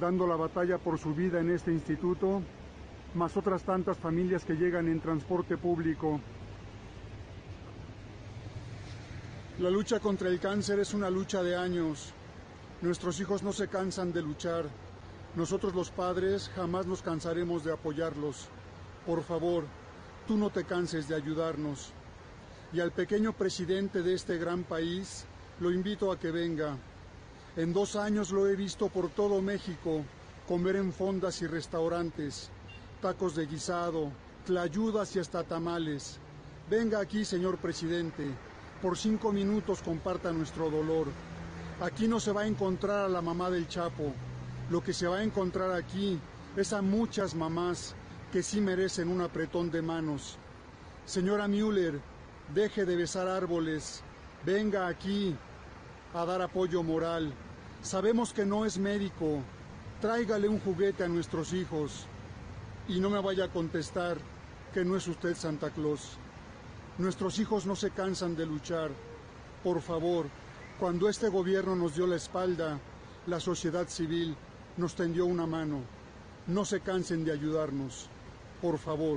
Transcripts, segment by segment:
dando la batalla por su vida en este instituto, más otras tantas familias que llegan en transporte público. La lucha contra el cáncer es una lucha de años. Nuestros hijos no se cansan de luchar. Nosotros los padres jamás nos cansaremos de apoyarlos. Por favor, tú no te canses de ayudarnos. Y al pequeño presidente de este gran país, lo invito a que venga. En 2 años lo he visto por todo México, comer en fondas y restaurantes, tacos de guisado, tlayudas y hasta tamales. Venga aquí, señor presidente. Por 5 minutos comparta nuestro dolor. Aquí no se va a encontrar a la mamá del Chapo. Lo que se va a encontrar aquí es a muchas mamás que sí merecen un apretón de manos. Señora Müller, deje de besar árboles. Venga aquí a dar apoyo moral. Sabemos que no es médico. Tráigale un juguete a nuestros hijos. Y no me vaya a contestar que no es usted Santa Claus. Nuestros hijos no se cansan de luchar. Por favor, cuando este gobierno nos dio la espalda, la sociedad civil nos tendió una mano. No se cansen de ayudarnos. Por favor.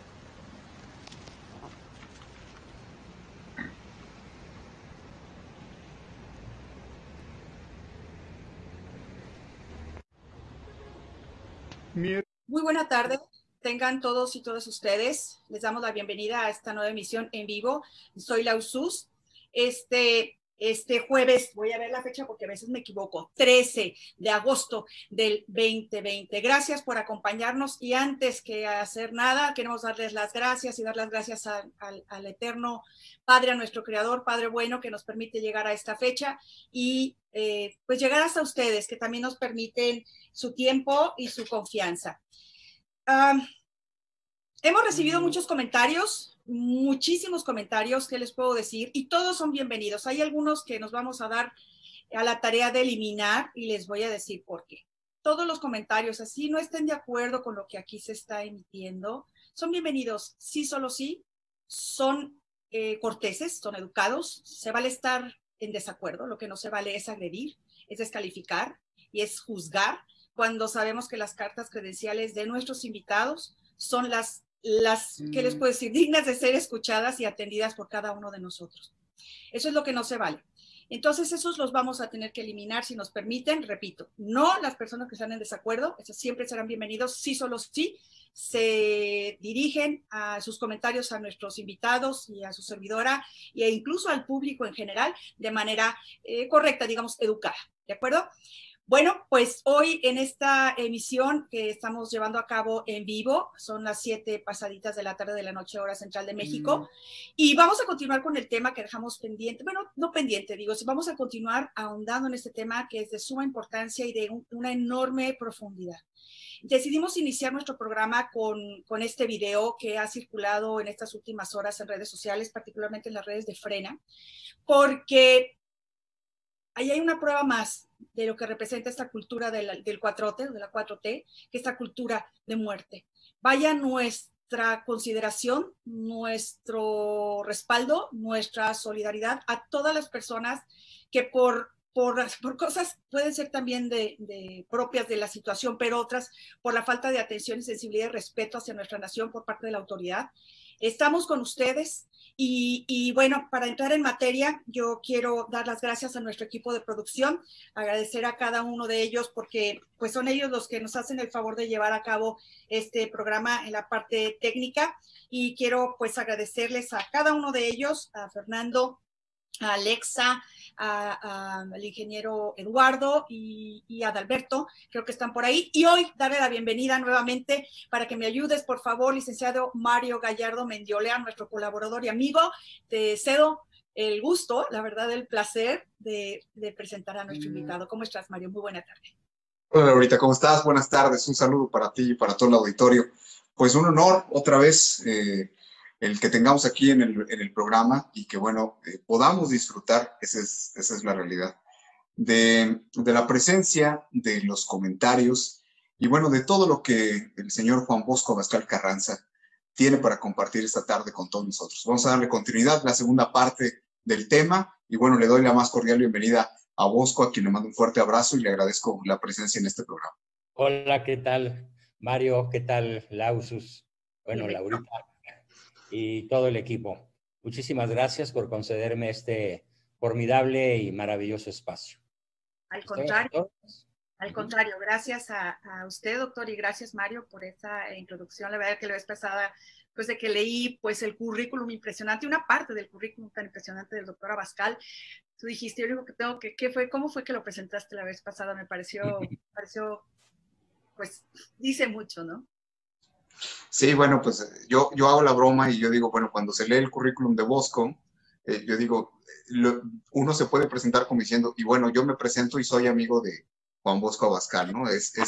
Muy buena tarde, tengan todos y todas ustedes. Les damos la bienvenida a esta nueva emisión en vivo. Soy Lau Sus. Este jueves, voy a ver la fecha porque a veces me equivoco, 13 de agosto del 2020. Gracias por acompañarnos y antes que hacer nada, queremos darles las gracias y dar las gracias al eterno Padre, a nuestro Creador, Padre bueno, que nos permite llegar a esta fecha y pues llegar hasta ustedes, que también nos permiten su tiempo y su confianza. Hemos recibido muchos comentarios, muchísimos comentarios, ¿qué les puedo decir? Y todos son bienvenidos. Hay algunos que nos vamos a dar a la tarea de eliminar y les voy a decir por qué. Todos los comentarios, así no estén de acuerdo con lo que aquí se está emitiendo, son bienvenidos. Sí, solo sí, son corteses, son educados. Se vale estar en desacuerdo, lo que no se vale es agredir, es descalificar y es juzgar cuando sabemos que las cartas credenciales de nuestros invitados son las ¿qué les puedo decir? Dignas de ser escuchadas y atendidas por cada uno de nosotros. Eso es lo que no se vale. Entonces, esos los vamos a tener que eliminar si nos permiten. Repito, no las personas que están en desacuerdo, esos siempre serán bienvenidos, sí, solo sí, se dirigen a sus comentarios a nuestros invitados y a su servidora e incluso al público en general de manera correcta, digamos, educada. ¿De acuerdo? Bueno, pues hoy en esta emisión que estamos llevando a cabo en vivo, son las 7 pasaditas de la tarde de la noche, hora central de México, y vamos a continuar con el tema que dejamos pendiente, bueno, no pendiente, digo, vamos a continuar ahondando en este tema que es de suma importancia y de una enorme profundidad. Decidimos iniciar nuestro programa con este video que ha circulado en estas últimas horas en redes sociales, particularmente en las redes de Frena, porque ahí hay una prueba más de lo que representa esta cultura del 4T, de la 4T, que esta cultura de muerte. Vaya nuestra consideración, nuestro respaldo, nuestra solidaridad a todas las personas que por cosas pueden ser también propias de la situación, pero otras por la falta de atención y sensibilidad y respeto hacia nuestra nación por parte de la autoridad. Estamos con ustedes y bueno, para entrar en materia, yo quiero dar las gracias a nuestro equipo de producción, agradecer a cada uno de ellos porque pues son ellos los que nos hacen el favor de llevar a cabo este programa en la parte técnica y quiero pues agradecerles a cada uno de ellos, a Fernando, a Alexa, al ingeniero Eduardo y a Adalberto, creo que están por ahí. Y hoy darle la bienvenida nuevamente para que me ayudes, por favor, licenciado Mario Gallardo Mendiolea, nuestro colaborador y amigo. Te cedo el gusto, la verdad, el placer de presentar a nuestro invitado. ¿Cómo estás, Mario? Muy buena tarde. Hola, Laurita, ¿cómo estás? Buenas tardes. Un saludo para ti y para todo el auditorio. Pues un honor, otra vez, el que tengamos aquí en el programa y que, bueno, podamos disfrutar, esa es la realidad, de la presencia, de los comentarios y, bueno, de todo lo que el señor Juan Bosco Abascal Carranza tiene para compartir esta tarde con todos nosotros. Vamos a darle continuidad a la segunda parte del tema y, bueno, le doy la más cordial bienvenida a Bosco, a quien le mando un fuerte abrazo y le agradezco la presencia en este programa. Hola, ¿qué tal, Mario? ¿Qué tal, Lausus? Bueno, Bienvenido. Laurita y todo el equipo. Muchísimas gracias por concederme este formidable y maravilloso espacio. Al Estoy a contrario. sus órdenes. Al contrario, gracias a usted, doctor, y gracias, Mario, por esa introducción. La verdad que la vez pasada, pues de que leí pues el currículum impresionante, una parte del currículum tan impresionante del doctor Abascal, tú dijiste, yo digo que tengo que, ¿cómo fue que lo presentaste la vez pasada? Me pareció, pues, dice mucho, ¿no? Sí, bueno, pues yo hago la broma y yo digo, bueno, cuando se lee el currículum de Bosco, yo digo, uno se puede presentar como diciendo, y bueno, yo me presento y soy amigo de Juan Bosco Abascal, ¿no?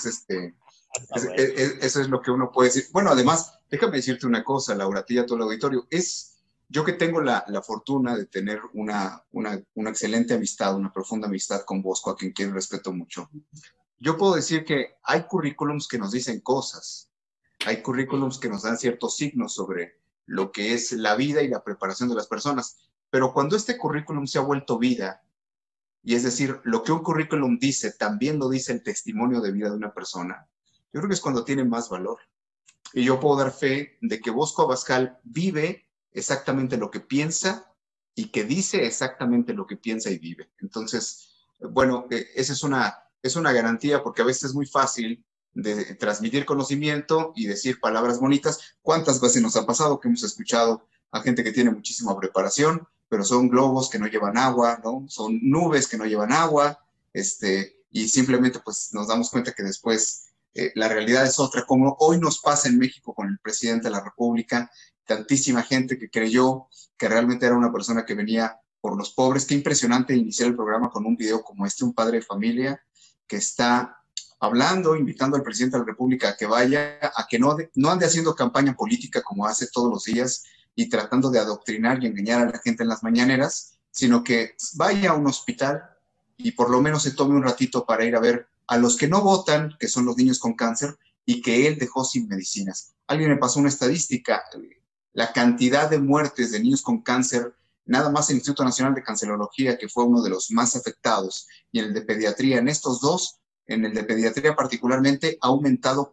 Bueno. Eso es lo que uno puede decir. Bueno, además, déjame decirte una cosa, Laura, a ti y a todo el auditorio, yo que tengo la fortuna de tener una excelente amistad, una profunda amistad con Bosco, a quien quiero y respeto mucho, yo puedo decir que hay currículums que nos dicen cosas, hay currículums que nos dan ciertos signos sobre lo que es la vida y la preparación de las personas, pero cuando este currículum se ha vuelto vida, y es decir, lo que un currículum dice, también lo dice el testimonio de vida de una persona, yo creo que es cuando tiene más valor. Y yo puedo dar fe de que Bosco Abascal vive exactamente lo que piensa y que dice exactamente lo que piensa y vive. Entonces, bueno, esa es una garantía porque a veces es muy fácil de transmitir conocimiento y decir palabras bonitas. ¿Cuántas veces nos ha pasado que hemos escuchado a gente que tiene muchísima preparación, pero son globos que no llevan agua, ¿no? Son nubes que no llevan agua, y simplemente pues nos damos cuenta que después la realidad es otra, como hoy nos pasa en México con el presidente de la República, tantísima gente que creyó que realmente era una persona que venía por los pobres. Qué impresionante iniciar el programa con un video como este, un padre de familia que está hablando, invitando al presidente de la República a que vaya, a que no ande haciendo campaña política como hace todos los días y tratando de adoctrinar y engañar a la gente en las mañaneras, sino que vaya a un hospital y por lo menos se tome un ratito para ir a ver a los que no votan, que son los niños con cáncer, y que él dejó sin medicinas. Alguien me pasó una estadística, la cantidad de muertes de niños con cáncer, nada más el Instituto Nacional de Cancerología, que fue uno de los más afectados, y en el de pediatría, en estos dos, en el de pediatría particularmente, ha aumentado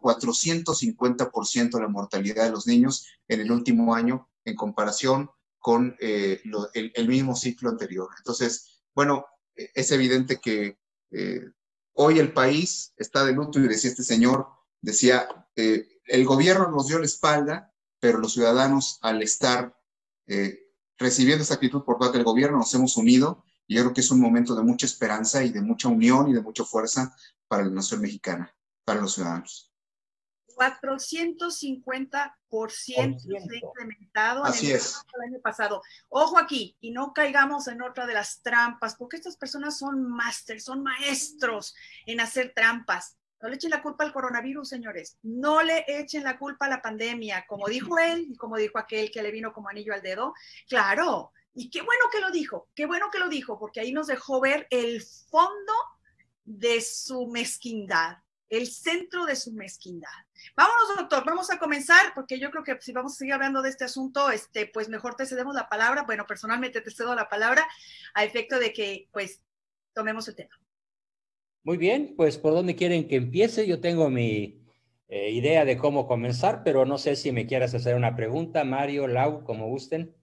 450% la mortalidad de los niños en el último año en comparación con el mismo ciclo anterior. Entonces, bueno, es evidente que hoy el país está de luto y decía este señor, decía, el gobierno nos dio la espalda, pero los ciudadanos al estar recibiendo esta actitud por parte del gobierno nos hemos unido y yo creo que es un momento de mucha esperanza y de mucha unión y de mucha fuerza para la nación mexicana, para los ciudadanos. 450% se ha incrementado en el año pasado. Ojo aquí, y no caigamos en otra de las trampas, porque estas personas son másters, son maestros en hacer trampas. No le echen la culpa al coronavirus, señores. No le echen la culpa a la pandemia, como dijo él y como dijo aquel que le vino como anillo al dedo. Claro, y qué bueno que lo dijo, porque ahí nos dejó ver el fondo de su mezquindad, el centro de su mezquindad. Vámonos, doctor, vamos a comenzar, porque yo creo que si vamos a seguir hablando de este asunto, pues mejor te cedemos la palabra. Bueno, personalmente te cedo la palabra a efecto de que, pues, tomemos el tema. Muy bien, pues ¿por dónde quieren que empiece? Yo tengo mi idea de cómo comenzar, pero no sé si me quieras hacer una pregunta, Mario, Lau, como gusten.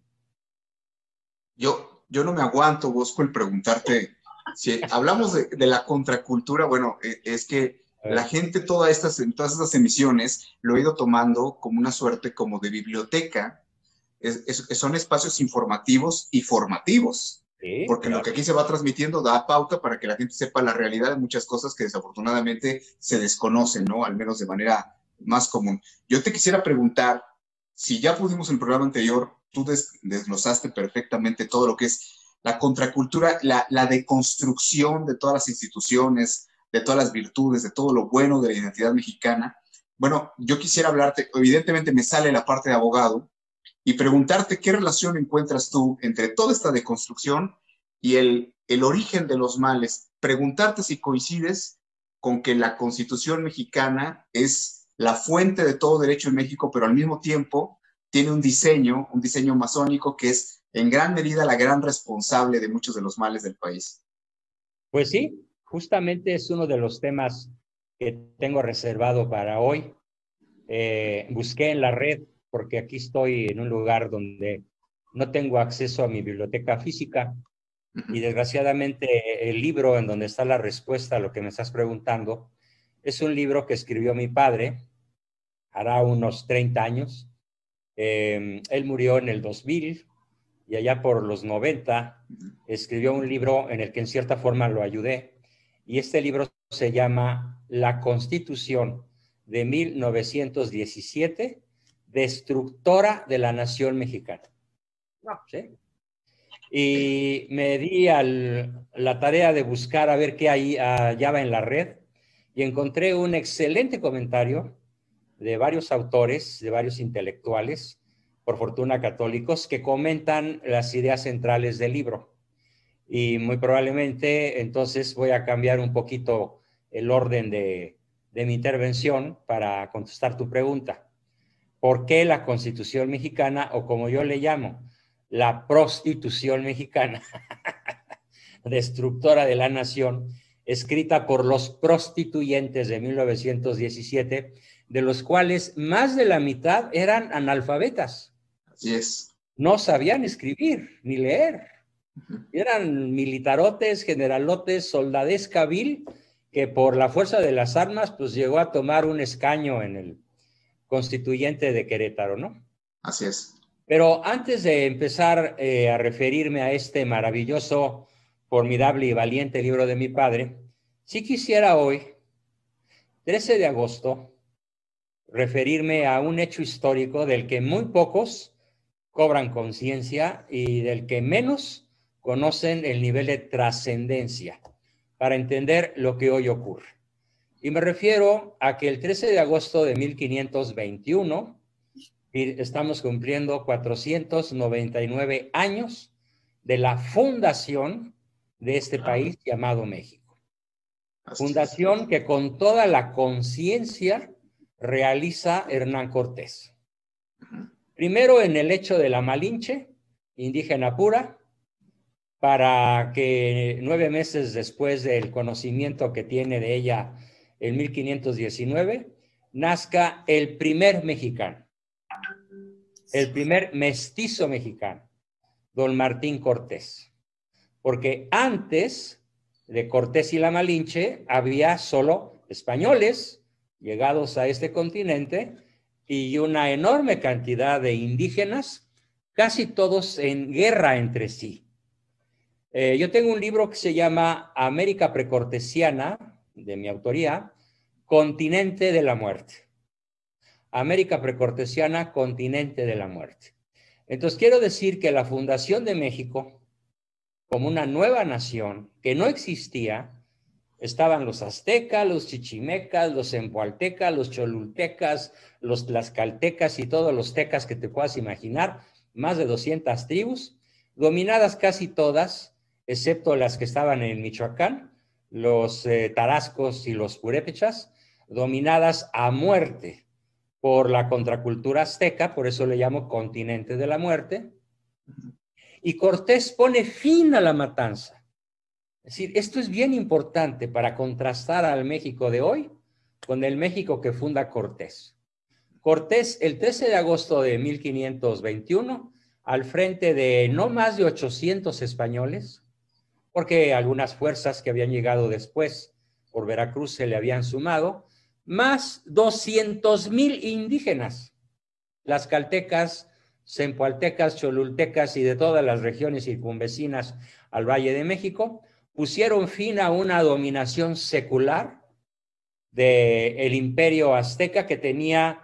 Yo no me aguanto, Bosco, el preguntarte, si hablamos de la contracultura, bueno, es que la gente, todas estas emisiones, lo he ido tomando como una suerte como de biblioteca, son espacios informativos y formativos, sí, porque claro, lo que aquí se va transmitiendo da pauta para que la gente sepa la realidad de muchas cosas que desafortunadamente se desconocen, ¿no? Al menos de manera más común. Yo te quisiera preguntar, si ya pudimos en el programa anterior, tú desglosaste perfectamente todo lo que es la contracultura, la deconstrucción de todas las instituciones, de todas las virtudes, de todo lo bueno de la identidad mexicana. Bueno, yo quisiera hablarte, evidentemente me sale la parte de abogado, y preguntarte qué relación encuentras tú entre toda esta deconstrucción y el origen de los males. Preguntarte si coincides con que la Constitución mexicana es la fuente de todo derecho en México, pero al mismo tiempo tiene un diseño masónico que es en gran medida la gran responsable de muchos de los males del país. Pues sí, justamente es uno de los temas que tengo reservado para hoy. Busqué en la red, porque aquí estoy en un lugar donde no tengo acceso a mi biblioteca física, y desgraciadamente el libro en donde está la respuesta a lo que me estás preguntando es un libro que escribió mi padre, hará unos 30 años. Él murió en el 2000 y allá por los 90 escribió un libro en el que en cierta forma lo ayudé, y este libro se llama La Constitución de 1917, destructora de la nación mexicana. ¿Sí? Y me di la tarea de buscar a ver qué hallaba en la red, y encontré un excelente comentario de varios autores, de varios intelectuales, por fortuna católicos, que comentan las ideas centrales del libro. Y muy probablemente entonces voy a cambiar un poquito el orden de mi intervención para contestar tu pregunta. ¿Por qué la Constitución mexicana, o como yo le llamo, la prostitución mexicana, destructora de la nación, escrita por los prostituyentes de 1917, de los cuales más de la mitad eran analfabetas? Así es. No sabían escribir ni leer. Eran militarotes, generalotes, soldadesca vil, que por la fuerza de las armas pues llegó a tomar un escaño en el Constituyente de Querétaro, ¿no? Así es. Pero antes de empezar a referirme a este maravilloso, formidable y valiente libro de mi padre, sí quisiera hoy, 13 de agosto, referirme a un hecho histórico del que muy pocos cobran conciencia y del que menos conocen el nivel de trascendencia para entender lo que hoy ocurre. Y me refiero a que el 13 de agosto de 1521, y estamos cumpliendo 499 años de la fundación de este país llamado México. Fundación que con toda la conciencia realiza Hernán Cortés. Primero en el hecho de la Malinche, indígena pura, para que 9 meses después del conocimiento que tiene de ella en 1519, nazca el primer mexicano, el primer mestizo mexicano, don Martín Cortés. Porque antes de Cortés y la Malinche había solo españoles llegados a este continente y una enorme cantidad de indígenas, casi todos en guerra entre sí. Yo tengo un libro que se llama América Precortesiana, de mi autoría, Continente de la Muerte. América Precortesiana, Continente de la Muerte. Entonces quiero decir que la fundación de México, como una nueva nación que no existía, estaban los aztecas, los chichimecas, los empualtecas, los cholultecas, los tlaxcaltecas y todos los tecas que te puedas imaginar, más de 200 tribus, dominadas casi todas, excepto las que estaban en Michoacán, los tarascos y los purépechas, dominadas a muerte por la contracultura azteca, por eso le llamo Continente de la Muerte, y Cortés pone fin a la matanza. Es decir, esto es bien importante para contrastar al México de hoy con el México que funda Cortés. Cortés, el 13 de agosto de 1521, al frente de no más de 800 españoles, porque algunas fuerzas que habían llegado después por Veracruz se le habían sumado, más 200,000 indígenas, tlaxcaltecas, zempoaltecas, cholultecas y de todas las regiones circunvecinas al Valle de México, pusieron fin a una dominación secular del imperio azteca que tenía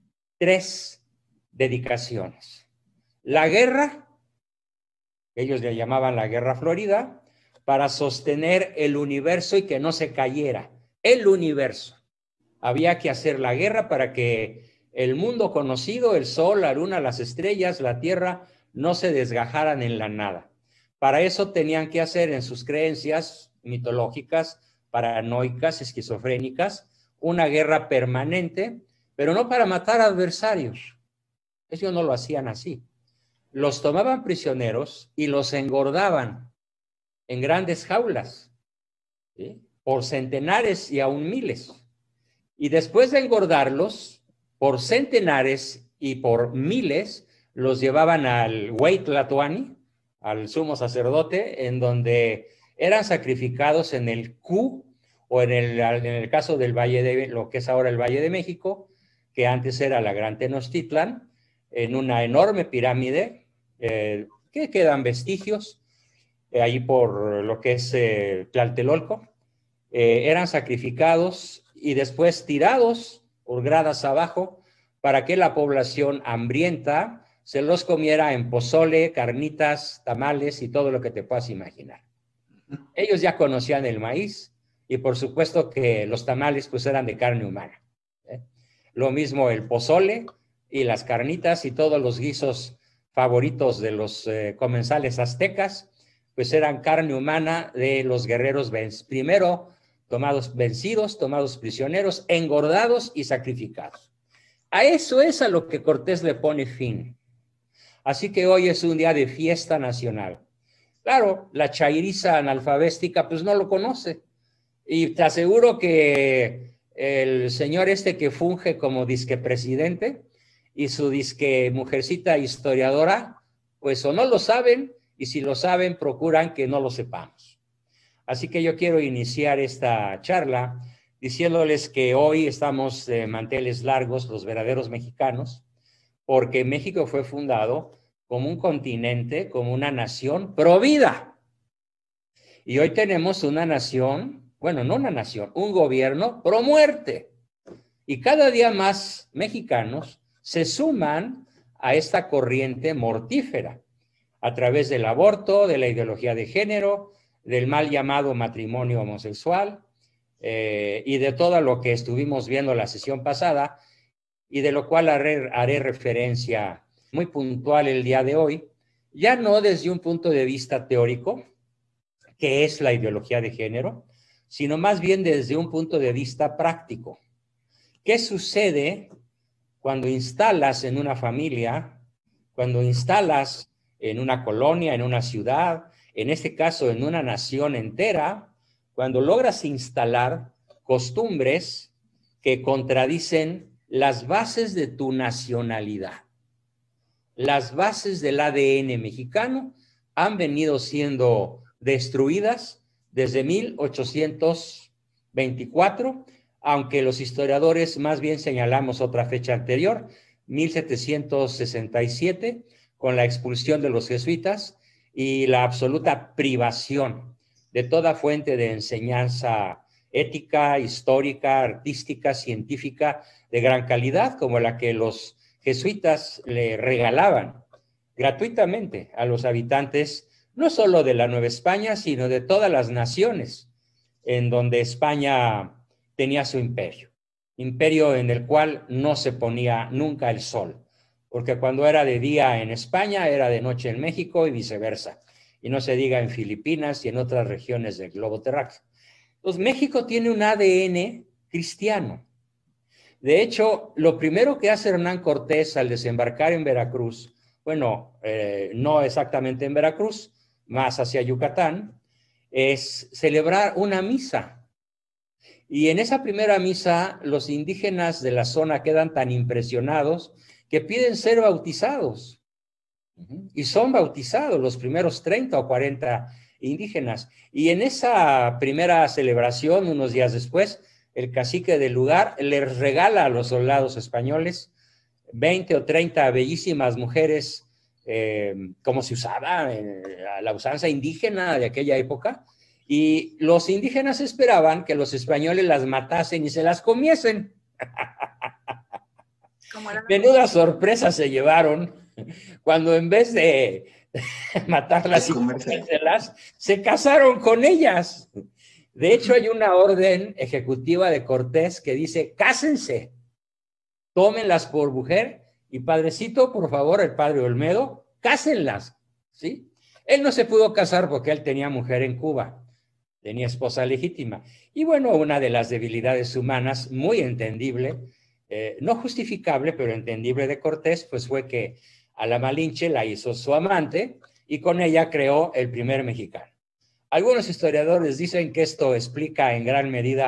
3 dedicaciones. La guerra, ellos le llamaban la Guerra Florida, para sostener el universo y que no se cayera. El universo. Había que hacer la guerra para que el mundo conocido, el sol, la luna, las estrellas, la tierra, no se desgajaran en la nada. Para eso tenían que hacer en sus creencias mitológicas, paranoicas, esquizofrénicas, una guerra permanente, pero no para matar adversarios. Ellos no lo hacían así. Los tomaban prisioneros y los engordaban en grandes jaulas, ¿sí?, por centenares y aún miles. y después de engordarlos por centenares y por miles, los llevaban al Huey Tlatoani, al sumo sacerdote, en donde eran sacrificados en el Q, o en el caso del Valle de, lo que es ahora el Valle de México, que antes era la Gran Tenochtitlan, en una enorme pirámide, que quedan vestigios, ahí por lo que es Tlatelolco, eran sacrificados y después tirados por gradas abajo para que la población hambrienta se los comiera en pozole, carnitas, tamales y todo lo que te puedas imaginar. Ellos ya conocían el maíz y por supuesto que los tamales pues eran de carne humana. Lo mismo el pozole y las carnitas y todos los guisos favoritos de los comensales aztecas, pues eran carne humana de los guerreros primero vencidos, tomados prisioneros, engordados y sacrificados. A eso es a lo que Cortés le pone fin. Así que hoy es un día de fiesta nacional. Claro, la chairiza analfabéstica pues no lo conoce. Y te aseguro que el señor que funge como disque presidente y su disque mujercita historiadora, pues o no lo saben, y si lo saben, procuran que no lo sepamos. Así que yo quiero iniciar esta charla diciéndoles que hoy estamos de manteles largos, los verdaderos mexicanos, porque México fue fundado como un continente, como una nación pro vida. Y hoy tenemos una nación, bueno, no una nación, un gobierno pro muerte. Y cada día más mexicanos se suman a esta corriente mortífera a través del aborto, de la ideología de género, del mal llamado matrimonio homosexual y de todo lo que estuvimos viendo la sesión pasada y de lo cual haré referencia muy puntual el día de hoy, ya no desde un punto de vista teórico, que es la ideología de género, sino más bien desde un punto de vista práctico. ¿Qué sucede cuando instalas en una familia, cuando instalas en una colonia, en una ciudad, en este caso en una nación entera, cuando logras instalar costumbres que contradicen las bases de tu nacionalidad? Las bases del ADN mexicano han venido siendo destruidas desde 1824, aunque los historiadores más bien señalamos otra fecha anterior, 1767, con la expulsión de los jesuitas y la absoluta privación de toda fuente de enseñanza ética, histórica, artística, científica de gran calidad, como la que los jesuitas le regalaban gratuitamente a los habitantes, no solo de la Nueva España, sino de todas las naciones en donde España tenía su imperio en el cual no se ponía nunca el sol, porque cuando era de día en España, era de noche en México y viceversa, y no se diga en Filipinas y en otras regiones del globo terráqueo. Entonces, México tiene un ADN cristiano. De hecho, lo primero que hace Hernán Cortés al desembarcar en Veracruz, bueno, no exactamente en Veracruz, más hacia Yucatán, es celebrar una misa. Y en esa primera misa, los indígenas de la zona quedan tan impresionados que piden ser bautizados. Y son bautizados los primeros 30 o 40 indígenas. Y en esa primera celebración, unos días después, el cacique del lugar les regala a los soldados españoles 20 o 30 bellísimas mujeres, como se usaba a la usanza indígena de aquella época, y los indígenas esperaban que los españoles las matasen y se las comiesen. Menuda sorpresa se llevaron cuando en vez de matarlas y comérselas, se casaron con ellas. De hecho, hay una orden ejecutiva de Cortés que dice: cásense, tómenlas por mujer, y padrecito, por favor, el padre Olmedo, cásenlas, ¿sí? Él no se pudo casar porque él tenía mujer en Cuba, tenía esposa legítima. Y bueno, una de las debilidades humanas, muy entendible, no justificable, pero entendible de Cortés, pues fue que a la Malinche la hizo su amante y con ella creó el primer mexicano. Algunos historiadores dicen que esto explica en gran medida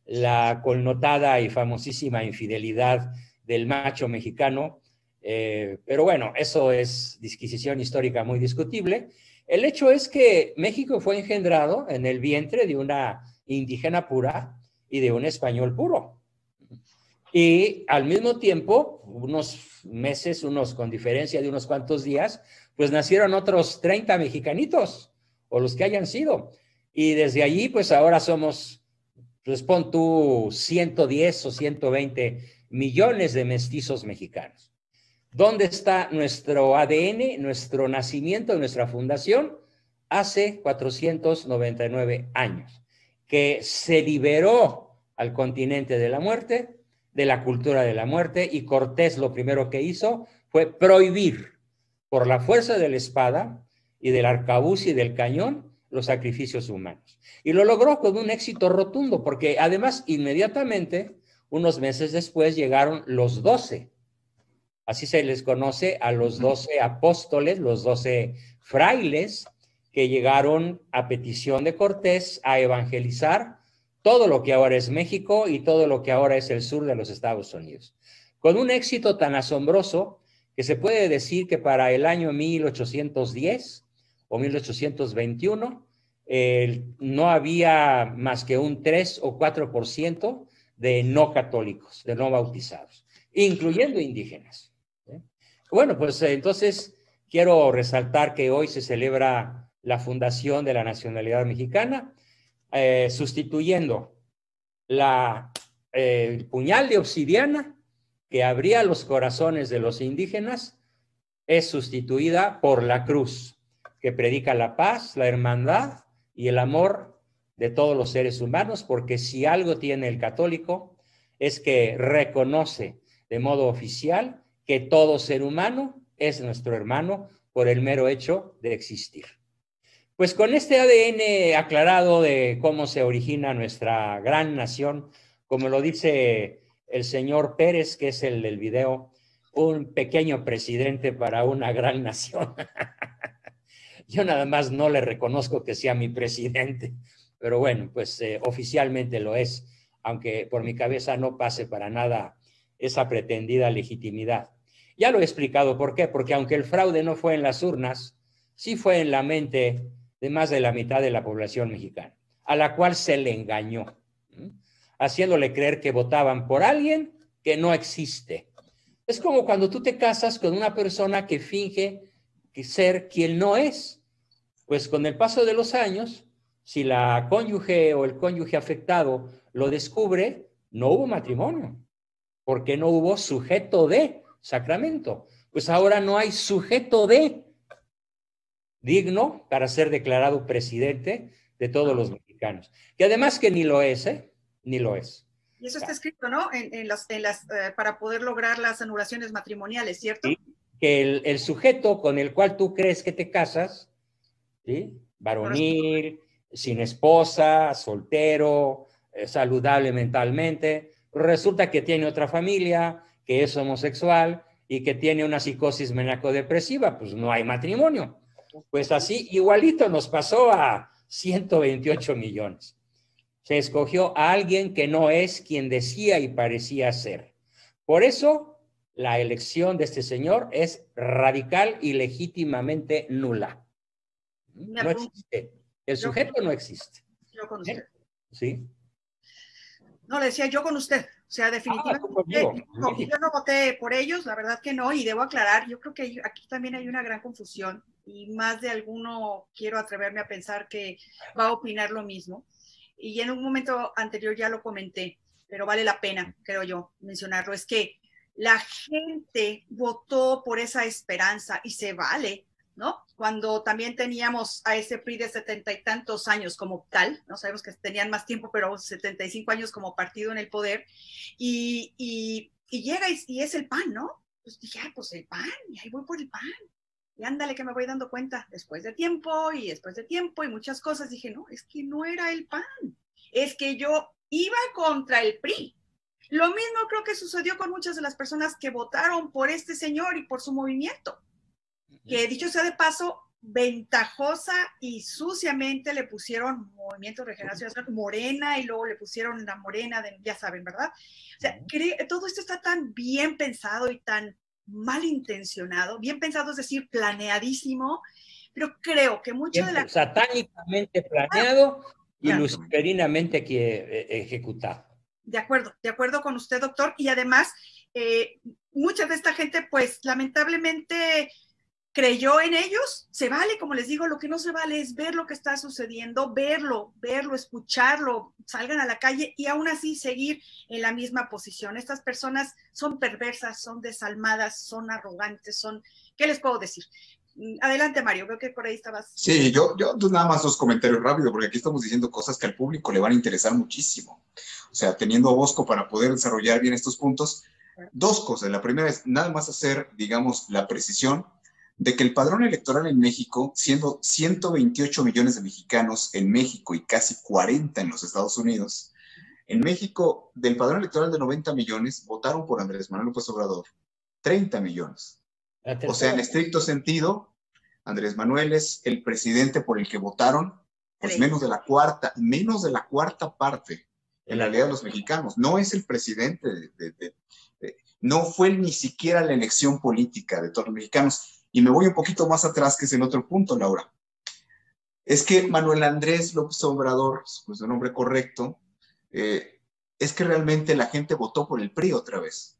la connotada y famosísima infidelidad del macho mexicano, pero bueno, eso es disquisición histórica muy discutible. El hecho es que México fue engendrado en el vientre de una indígena pura y de un español puro. Y al mismo tiempo, unos meses, con diferencia de unos cuantos días, pues nacieron otros 30 mexicanitos, o los que hayan sido. Y desde allí, pues ahora somos, pues pon tú 110 o 120 millones de mestizos mexicanos. ¿Dónde está nuestro ADN, nuestro nacimiento, nuestra fundación? Hace 499 años, que se liberó al continente de la muerte, de la cultura de la muerte, y Cortés lo primero que hizo fue prohibir por la fuerza de la espada y del arcabuz y del cañón los sacrificios humanos. Y lo logró con un éxito rotundo, porque además inmediatamente, unos meses después, llegaron los 12. Así se les conoce a los 12 apóstoles, los 12 frailes, que llegaron a petición de Cortés a evangelizar todo lo que ahora es México y todo lo que ahora es el sur de los Estados Unidos. Con un éxito tan asombroso que se puede decir que para el año 1810 o 1821 no había más que un 3 o 4% de no católicos, de no bautizados, incluyendo indígenas. Bueno, pues entonces quiero resaltar que hoy se celebra la fundación de la nacionalidad mexicana, sustituyendo el puñal de obsidiana que abría los corazones de los indígenas, es sustituida por la cruz, que predica la paz, la hermandad y el amor de todos los seres humanos, porque si algo tiene el católico es que reconoce de modo oficial que todo ser humano es nuestro hermano por el mero hecho de existir. Pues con este ADN aclarado de cómo se origina nuestra gran nación, como lo dice el señor Pérez, que es el del video, un pequeño presidente para una gran nación. Yo nada más no le reconozco que sea mi presidente, pero bueno, pues oficialmente lo es, aunque por mi cabeza no pase para nada esa pretendida legitimidad. Ya lo he explicado por qué, porque aunque el fraude no fue en las urnas, sí fue en la mente de más de la mitad de la población mexicana, a la cual se le engañó, haciéndole creer que votaban por alguien que no existe. Es como cuando tú te casas con una persona que finge ser quien no es. Pues con el paso de los años, si la cónyuge o el cónyuge afectado lo descubre, no hubo matrimonio, porque no hubo sujeto de sacramento. Pues ahora no hay sujeto de digno para ser declarado presidente de todos los mexicanos. Que además que ni lo es, ni lo es. Y eso está escrito, ¿no? Para poder lograr las anulaciones matrimoniales, ¿cierto? ¿Sí? Que el sujeto con el cual tú crees que te casas, ¿sí? Varonil, sin esposa, soltero, saludable mentalmente, resulta que tiene otra familia, que es homosexual y que tiene una psicosis maníaco-depresiva, pues no hay matrimonio. Pues así igualito nos pasó a 128 millones. Se escogió a alguien que no es quien decía y parecía ser. Por eso, la elección de este señor es radical y legítimamente nula. No existe. El sujeto no existe. Yo con usted. ¿Sí? No, le decía yo con usted. O sea, definitivamente yo no voté por ellos, la verdad que no, y debo aclarar, yo creo que aquí también hay una gran confusión y más de alguno quiero atreverme a pensar que va a opinar lo mismo. Y en un momento anterior ya lo comenté, pero vale la pena, creo yo, mencionarlo, es que la gente votó por esa esperanza y se vale, ¿no? Cuando también teníamos a ese PRI de 70 y tantos años como tal, no sabemos que tenían más tiempo, pero 75 años como partido en el poder, y llega y es el PAN, ¿no? Pues dije, pues el PAN, y ahí voy por el PAN. Y ándale que me voy dando cuenta, después de tiempo y muchas cosas, dije, no, es que no era el PAN, es que yo iba contra el PRI. Lo mismo creo que sucedió con muchas de las personas que votaron por este señor y por su movimiento, que dicho sea de paso, ventajosa y suciamente le pusieron Movimiento de Regeneración Nacional, Morena, y luego le pusieron la Morena, ya saben, ¿verdad? O sea, todo esto está tan bien pensado y tan malintencionado, bien pensado, es decir, planeadísimo, pero creo que mucho de la... Satánicamente planeado y luciferinamente ejecutado. De acuerdo con usted, doctor, y además, mucha de esta gente, pues, lamentablemente creyó en ellos. Se vale, como les digo, lo que no se vale es ver lo que está sucediendo, verlo, escucharlo, salgan a la calle y aún así seguir en la misma posición. Estas personas son perversas, son desalmadas, son arrogantes, ¿qué les puedo decir? Adelante, Mario, veo que por ahí estabas. Sí, yo nada más 2 comentarios rápidos, porque aquí estamos diciendo cosas que al público le van a interesar muchísimo. O sea, teniendo a Bosco para poder desarrollar bien estos puntos, 2 cosas. La primera es nada más hacer, digamos, la precisión de que el padrón electoral en México, siendo 128 millones de mexicanos en México y casi 40 en los Estados Unidos, en México, del padrón electoral de 90 millones, votaron por Andrés Manuel López Obrador 30 millones. O sea, en estricto sentido, Andrés Manuel es el presidente por el que votaron pues menos de la cuarta parte en la realidad de los mexicanos. No es el presidente, no fue ni siquiera la elección política de todos los mexicanos. Y me voy un poquito más atrás, que es el otro punto, Laura. Es que Manuel Andrés López Obrador, pues su nombre correcto, es que realmente la gente votó por el PRI otra vez.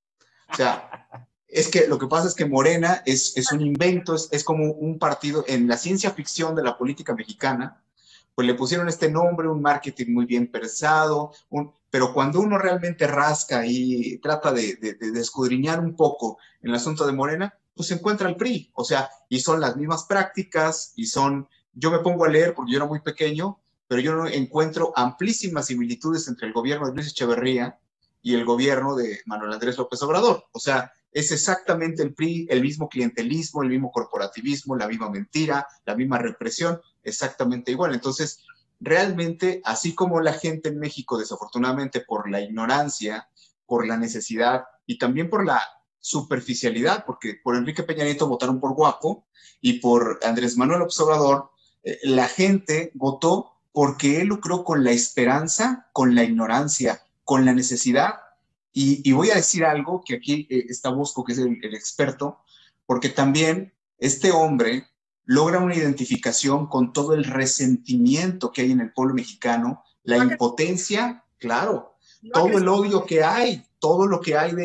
O sea, es que lo que pasa es que Morena es un invento, es como un partido en la ciencia ficción de la política mexicana, pues le pusieron este nombre, un marketing muy bien pensado, pero cuando uno realmente rasca y trata de escudriñar un poco en el asunto de Morena, pues se encuentra el PRI, o sea, y son las mismas prácticas, yo me pongo a leer porque yo era muy pequeño, pero yo no encuentro amplísimas similitudes entre el gobierno de Luis Echeverría y el gobierno de Manuel Andrés López Obrador. O sea, es exactamente el PRI, el mismo clientelismo, el mismo corporativismo, la misma mentira, la misma represión, exactamente igual. Entonces, realmente, así como la gente en México, desafortunadamente, por la ignorancia, por la necesidad y también por la superficialidad, porque por Enrique Peña Nieto votaron por guapo y por Andrés Manuel López Obrador, la gente votó porque él lucró con la esperanza, con la ignorancia, con la necesidad. Y voy a decir algo que aquí está Bosco, que es el experto, porque también este hombre logra una identificación con todo el resentimiento que hay en el pueblo mexicano, la impotencia, claro, todo el odio que hay, todo lo que hay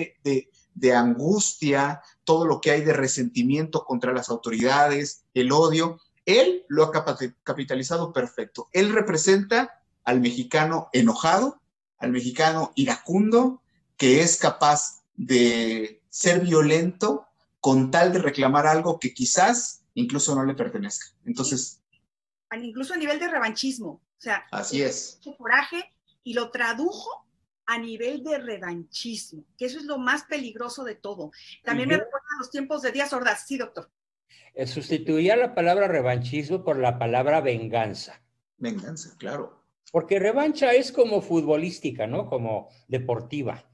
de angustia, todo lo que hay de resentimiento contra las autoridades, el odio, él lo ha capitalizado perfecto. Él representa al mexicano enojado, al mexicano iracundo, que es capaz de ser violento con tal de reclamar algo que quizás incluso no le pertenezca. Entonces, incluso a nivel de revanchismo, o sea, así es. Su coraje, y lo tradujo a nivel de revanchismo, que eso es lo más peligroso de todo. También me recuerda a los tiempos de Díaz Ordaz. Sí, doctor. Sustituía la palabra revanchismo por la palabra venganza. Venganza, claro. Porque revancha es como futbolística, ¿no? Como deportiva.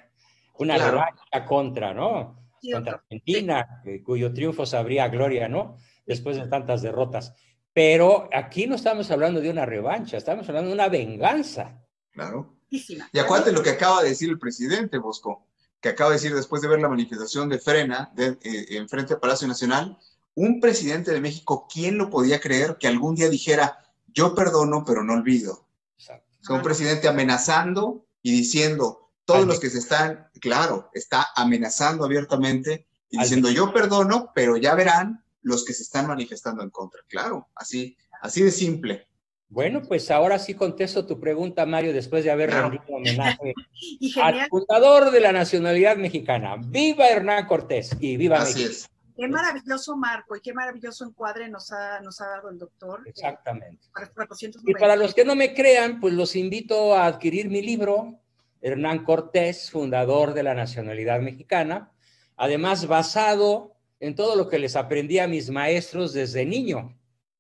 Una revancha contra, ¿no? Sí, contra Argentina, sí, cuyo triunfo sabría gloria, ¿no? Después de tantas derrotas. Pero aquí no estamos hablando de una revancha, estamos hablando de una venganza. Claro. Y acuérdate lo que acaba de decir el presidente, Bosco, que acaba de decir después de ver la manifestación de Frena en frente al Palacio Nacional, un presidente de México, ¿quién lo podía creer que algún día dijera, yo perdono, pero no olvido? Exacto. O sea, un presidente amenazando y diciendo, todos los que se están, claro, está amenazando abiertamente y diciendo, yo perdono, pero ya verán los que se están manifestando en contra. Claro, así de simple. Bueno, pues ahora sí contesto tu pregunta, Mario, después de haber rendido homenaje al fundador de la nacionalidad mexicana. ¡Viva Hernán Cortés! Y viva Así México. Es. Qué maravilloso marco y qué maravilloso encuadre nos ha dado el doctor. Exactamente. Para 490. Y para los que no me crean, pues los invito a adquirir mi libro, Hernán Cortés, fundador de la nacionalidad mexicana, además basado en todo lo que les aprendí a mis maestros desde niño.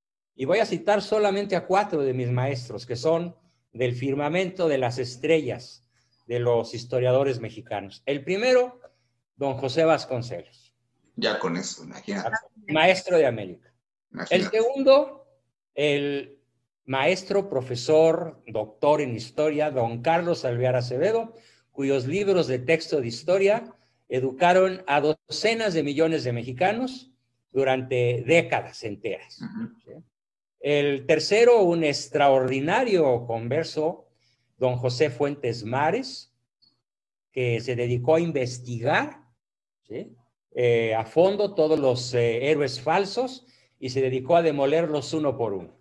Y voy a citar solamente a 4 de mis maestros, que son del firmamento de las estrellas de los historiadores mexicanos. El primero, don José Vasconcelos. Ya con eso, imagínate. Maestro de América. El segundo, el maestro, profesor, doctor en historia, don Carlos Alvear Acevedo, cuyos libros de texto de historia educaron a docenas de millones de mexicanos durante décadas enteras. ¿Sí? El tercero, un extraordinario converso, don José Fuentes Mares, que se dedicó a investigar, ¿sí?, a fondo todos los héroes falsos y se dedicó a demolerlos uno por uno.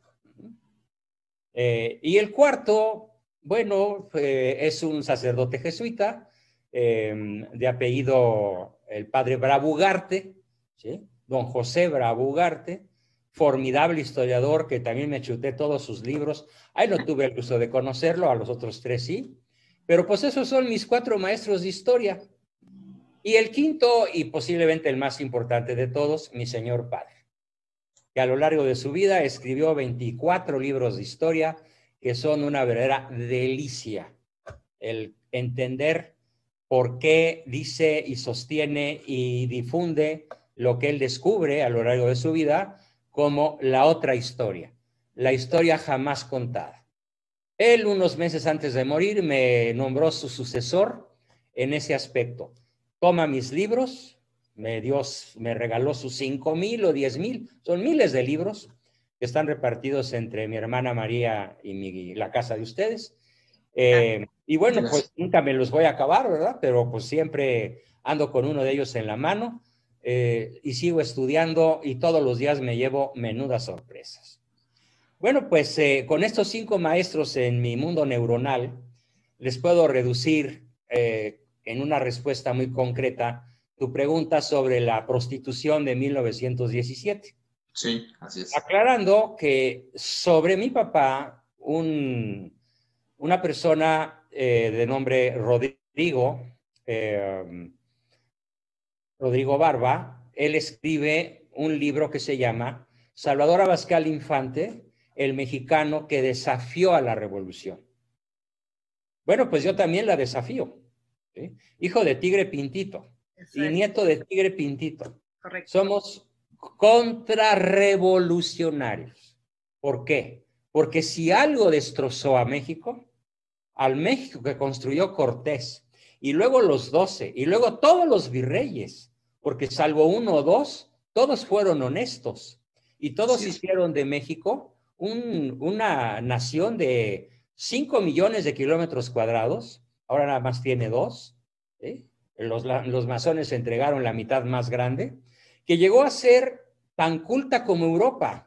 Y el cuarto, bueno, es un sacerdote jesuita de apellido el padre Bravo Ugarte, ¿sí?, don José Bravo Ugarte, formidable historiador que también me chuté todos sus libros. Ahí no tuve el gusto de conocerlo, a los otros tres sí, pero pues esos son mis 4 maestros de historia. Y el quinto, y posiblemente el más importante de todos, mi señor padre, que a lo largo de su vida escribió 24 libros de historia, que son una verdadera delicia el entender por qué dice y sostiene y difunde lo que él descubre a lo largo de su vida como la otra historia, la historia jamás contada. Él, unos meses antes de morir, me nombró su sucesor en ese aspecto. Toma mis libros, me regaló sus 5,000 o 10,000, son miles de libros que están repartidos entre mi hermana María y la casa de ustedes. Y bueno, pues nunca me los voy a acabar, ¿verdad? Pero pues siempre ando con uno de ellos en la mano y sigo estudiando y todos los días me llevo menudas sorpresas. Bueno, pues con estos 5 maestros en mi mundo neuronal, les puedo reducir en una respuesta muy concreta tu pregunta sobre la prostitución de 1917. Sí, así es. Aclarando que sobre mi papá, una persona de nombre Rodrigo Barba, él escribe un libro que se llama Salvador Abascal Infante, el mexicano que desafió a la revolución. Bueno, pues yo también la desafío, ¿sí? Hijo de Tigre Pintito y nieto de Tigre Pintito. Correcto. Somos contrarrevolucionarios. ¿Por qué? Porque si algo destrozó a México, al México que construyó Cortés, y luego los 12, y luego todos los virreyes, porque salvo 1 o 2, todos fueron honestos, y todos hicieron de México una nación de 5 millones de kilómetros cuadrados, ahora nada más tiene 2, ¿sí? Los masones entregaron la mitad más grande, que llegó a ser tan culta como Europa,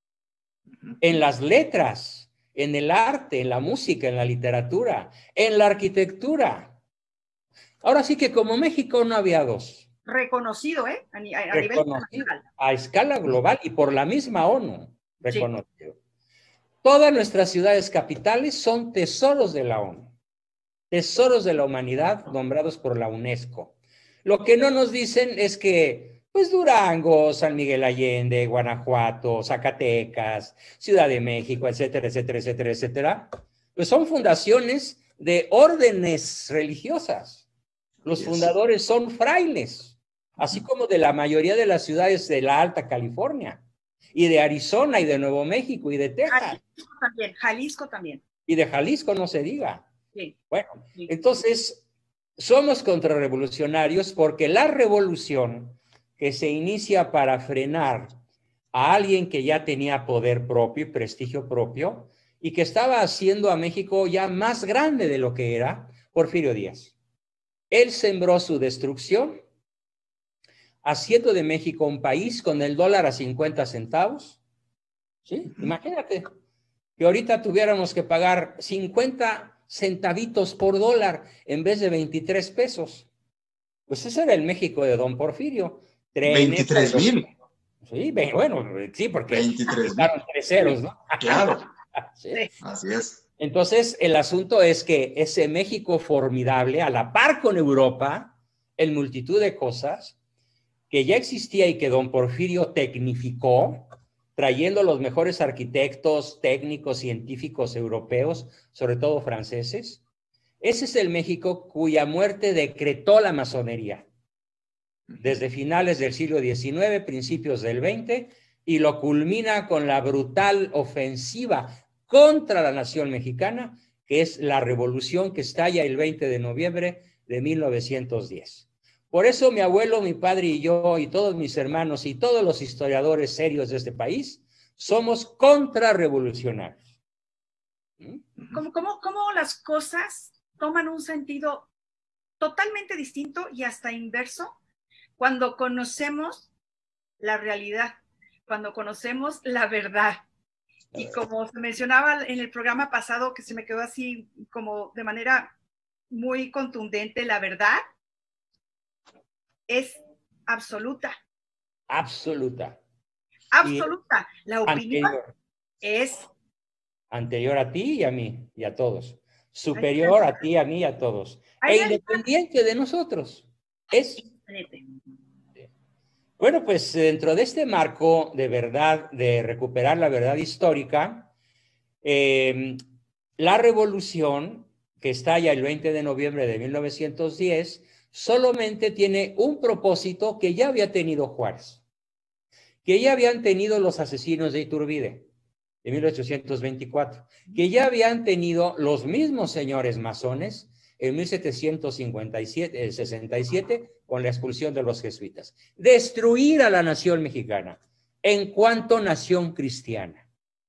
en las letras, en el arte, en la música, en la literatura, en la arquitectura. Ahora sí que como México no había 2. Reconocido, ¿eh? A nivel internacional. A escala global y por la misma ONU, reconocido. Sí. Todas nuestras ciudades capitales son tesoros de la ONU, tesoros de la humanidad nombrados por la UNESCO. Lo que no nos dicen es que, pues Durango, San Miguel Allende, Guanajuato, Zacatecas, Ciudad de México, etcétera, etcétera, etcétera, etcétera, pues son fundaciones de órdenes religiosas. Los fundadores son frailes, así como de la mayoría de las ciudades de la Alta California, y de Arizona, y de Nuevo México, y de Texas. Jalisco también. Y de Jalisco no se diga. Sí. Bueno, sí. Entonces, somos contrarrevolucionarios porque la revolución que se inicia para frenar a alguien que ya tenía poder propio y prestigio propio, y que estaba haciendo a México ya más grande de lo que era, Porfirio Díaz. Él sembró su destrucción, haciendo de México un país con el dólar a 50 centavos. ¿Sí? Imagínate que ahorita tuviéramos que pagar 50 centavitos por dólar en vez de 23 pesos. Pues ese era el México de don Porfirio. 23,000. Sí, bueno, sí, porque 23,000. 3 ceros, ¿no? Claro. Sí. Así es. Entonces, el asunto es que ese México formidable, a la par con Europa, en multitud de cosas, que ya existía y que don Porfirio tecnificó, trayendo los mejores arquitectos, técnicos, científicos europeos, sobre todo franceses, ese es el México cuya muerte decretó la masonería. Desde finales del siglo XIX, principios del XX, y lo culmina con la brutal ofensiva contra la nación mexicana, que es la revolución que estalla el 20 de noviembre de 1910. Por eso mi abuelo, mi padre y yo, y todos mis hermanos, y todos los historiadores serios de este país, somos contrarrevolucionarios. ¿Cómo las cosas toman un sentido totalmente distinto y hasta inverso cuando conocemos la realidad, cuando conocemos la verdad? Y como se mencionaba en el programa pasado, que se me quedó así como de manera muy contundente, la verdad es absoluta. Absoluta. Absoluta. La opinión es anterior a ti y a mí y a todos. Superior a ti, a mí y a todos. E independiente de nosotros. Bueno, pues dentro de este marco de verdad, de recuperar la verdad histórica, la revolución que estalla el 20 de noviembre de 1910 solamente tiene un propósito que ya había tenido Juárez, que ya habían tenido los asesinos de Iturbide de 1824, que ya habían tenido los mismos señores masones en 1767 con la expulsión de los jesuitas. Destruir a la nación mexicana en cuanto nación cristiana.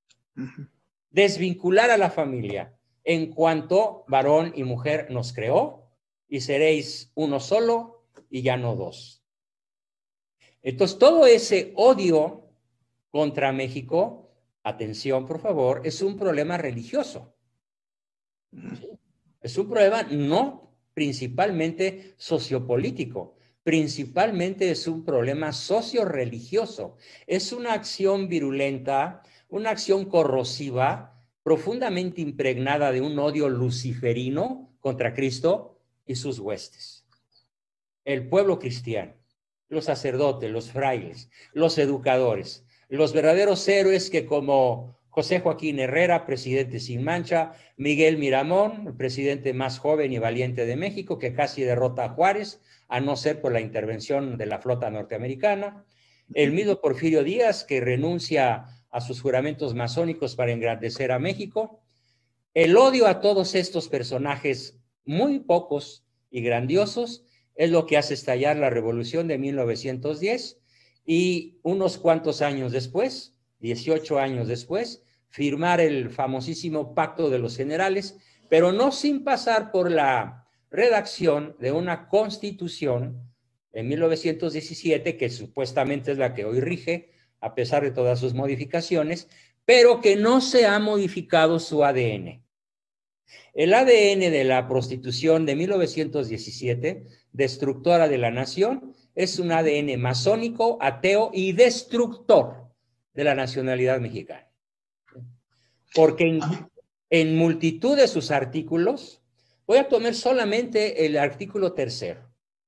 Desvincular a la familia en cuanto varón y mujer nos creó y seréis uno solo y ya no dos. Entonces, todo ese odio contra México, atención, por favor, es un problema religioso. ¿Sí? Es un problema no principalmente sociopolítico, principalmente es un problema socio-religioso. Es una acción virulenta, una acción corrosiva, profundamente impregnada de un odio luciferino contra Cristo y sus huestes. El pueblo cristiano, los sacerdotes, los frailes, los educadores, los verdaderos héroes que como José Joaquín Herrera, presidente sin mancha, Miguel Miramón, el presidente más joven y valiente de México, que casi derrota a Juárez, a no ser por la intervención de la flota norteamericana, el mismo Porfirio Díaz, que renuncia a sus juramentos masónicos para engrandecer a México. El odio a todos estos personajes muy pocos y grandiosos es lo que hace estallar la revolución de 1910 y unos cuantos años después, 18 años después, firmar el famosísimo Pacto de los Generales, pero no sin pasar por la redacción de una constitución en 1917, que supuestamente es la que hoy rige, a pesar de todas sus modificaciones, pero que no se ha modificado su ADN. El ADN de la prostitución de 1917, destructora de la nación, es un ADN masónico, ateo y destructor de la nacionalidad mexicana. Porque en multitud de sus artículos, voy a tomar solamente el artículo 3.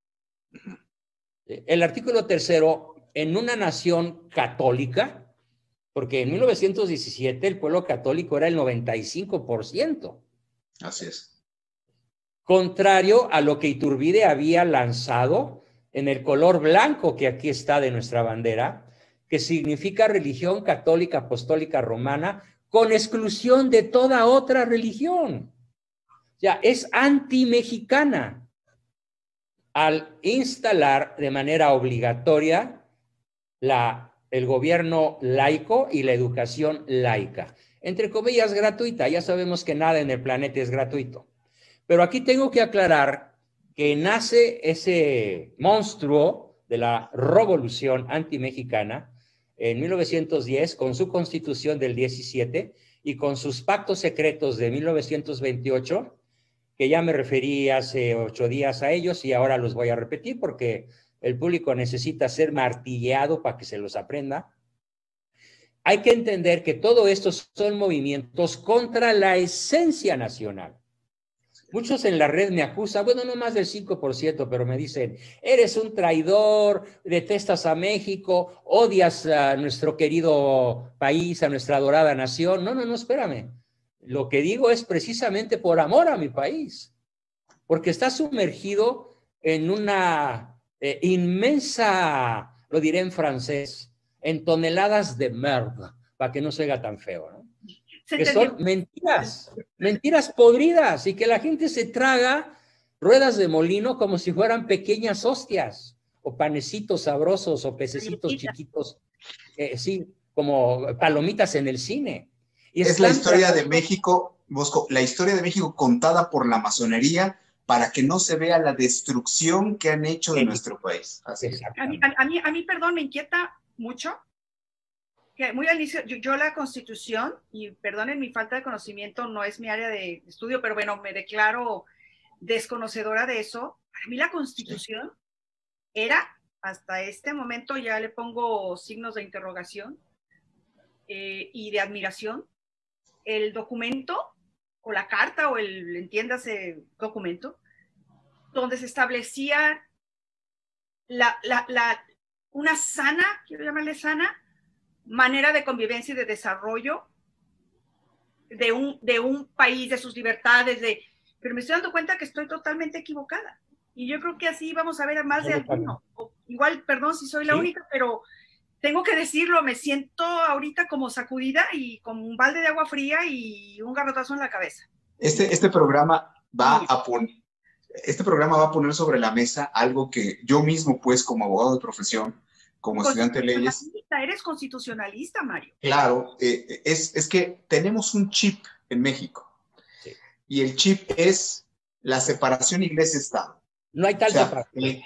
El artículo 3, en una nación católica, porque en 1917 el pueblo católico era el 95%. Así es. Contrario a lo que Iturbide había lanzado en el color blanco que aquí está de nuestra bandera, que significa religión católica apostólica romana con exclusión de toda otra religión. O sea, es anti-mexicana al instalar de manera obligatoria el gobierno laico y la educación laica. Entre comillas, gratuita. Ya sabemos que nada en el planeta es gratuito. Pero aquí tengo que aclarar que nace ese monstruo de la revolución antimexicana en 1910 con su constitución del 17 y con sus pactos secretos de 1928, que ya me referí hace 8 días a ellos y ahora los voy a repetir porque el público necesita ser martilleado para que se los aprenda. Hay que entender que todo esto son movimientos contra la esencia nacional. Muchos en la red me acusan, bueno, no más del 5%, pero me dicen, eres un traidor, detestas a México, odias a nuestro querido país, a nuestra adorada nación. No, espérame. Lo que digo es precisamente por amor a mi país, porque está sumergido en una inmensa, lo diré en francés, en toneladas de merda, para que no se oiga tan feo, ¿no? Que entendió. son mentiras podridas, y que la gente se traga ruedas de molino como si fueran pequeñas hostias, o panecitos sabrosos, o pececitos chiquitos, sí, como palomitas en el cine. Y es la historia de México, Bosco, la historia de México contada por la masonería para que no se vea la destrucción que han hecho de nuestro país. Así es. A mí, perdón, me inquieta mucho que muy al inicio, yo la Constitución, y perdonen mi falta de conocimiento, no es mi área de estudio, pero bueno, me declaro desconocedora de eso. Para mí la Constitución era, hasta este momento ya le pongo signos de interrogación y de admiración, el documento o la carta o entiéndase, documento, donde se establecía una sana, quiero llamarle sana, manera de convivencia y de desarrollo de un país, de sus libertades, pero me estoy dando cuenta que estoy totalmente equivocada. Y yo creo que así vamos a ver a más de alguno. Igual, perdón si soy la única, pero tengo que decirlo, me siento ahorita como sacudida y como un balde de agua fría y un garrotazo en la cabeza. Este programa va a poner sobre la mesa algo que yo mismo, pues, como abogado de profesión, como estudiante de leyes. Eres constitucionalista, Mario. Claro, es que tenemos un chip en México. Sí. Y el chip es la separación iglesia-estado. No hay tal separación.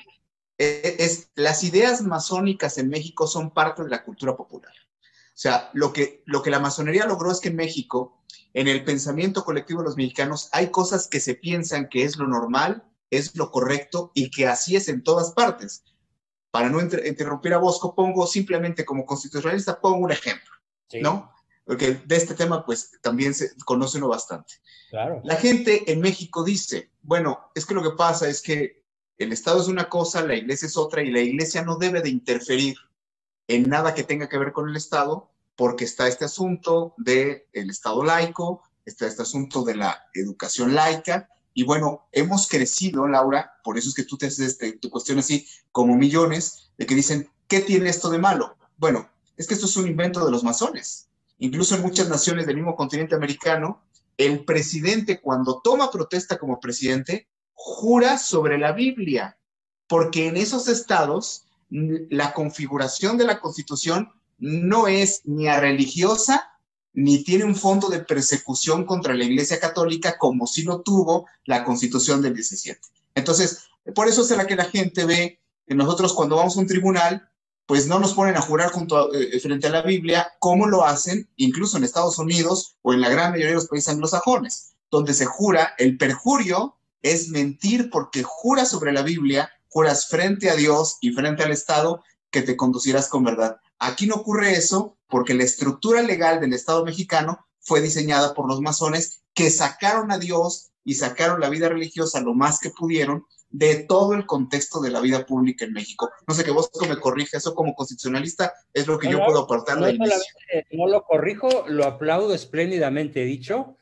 Las ideas masónicas en México son parte de la cultura popular. O sea, lo que la masonería logró es que en México, en el pensamiento colectivo de los mexicanos, hay cosas que se piensan que es lo normal, es lo correcto y que así es en todas partes. Para no interrumpir a Bosco, pongo simplemente como constitucionalista, pongo un ejemplo, ¿no? Porque de este tema, pues, también se conoce uno bastante. Claro. La gente en México dice, bueno, es que lo que pasa es que el Estado es una cosa, la iglesia es otra, y la iglesia no debe de interferir en nada que tenga que ver con el Estado, porque está este asunto del Estado laico, está este asunto de la educación laica, y bueno, hemos crecido, Laura, por eso es que tú te haces tu cuestión así, como millones, de que dicen, ¿qué tiene esto de malo? Bueno, es que esto es un invento de los masones. Incluso en muchas naciones del mismo continente americano, el presidente, cuando toma protesta como presidente, jura sobre la Biblia, porque en esos estados la configuración de la Constitución no es ni religiosa, ni tiene un fondo de persecución contra la Iglesia Católica como sí lo tuvo la Constitución del 17. Entonces, por eso es la que la gente ve que nosotros cuando vamos a un tribunal, pues no nos ponen a jurar frente a la Biblia, como lo hacen incluso en Estados Unidos o en la gran mayoría de los países anglosajones, donde se jura, el perjurio es mentir porque juras sobre la Biblia, juras frente a Dios y frente al Estado que te conducirás con verdad. Aquí no ocurre eso porque la estructura legal del Estado mexicano fue diseñada por los masones que sacaron a Dios y sacaron la vida religiosa lo más que pudieron de todo el contexto de la vida pública en México. No sé, que vos me corrija, eso como constitucionalista es lo que yo puedo aportar. No lo corrijo, lo aplaudo, espléndidamente dicho,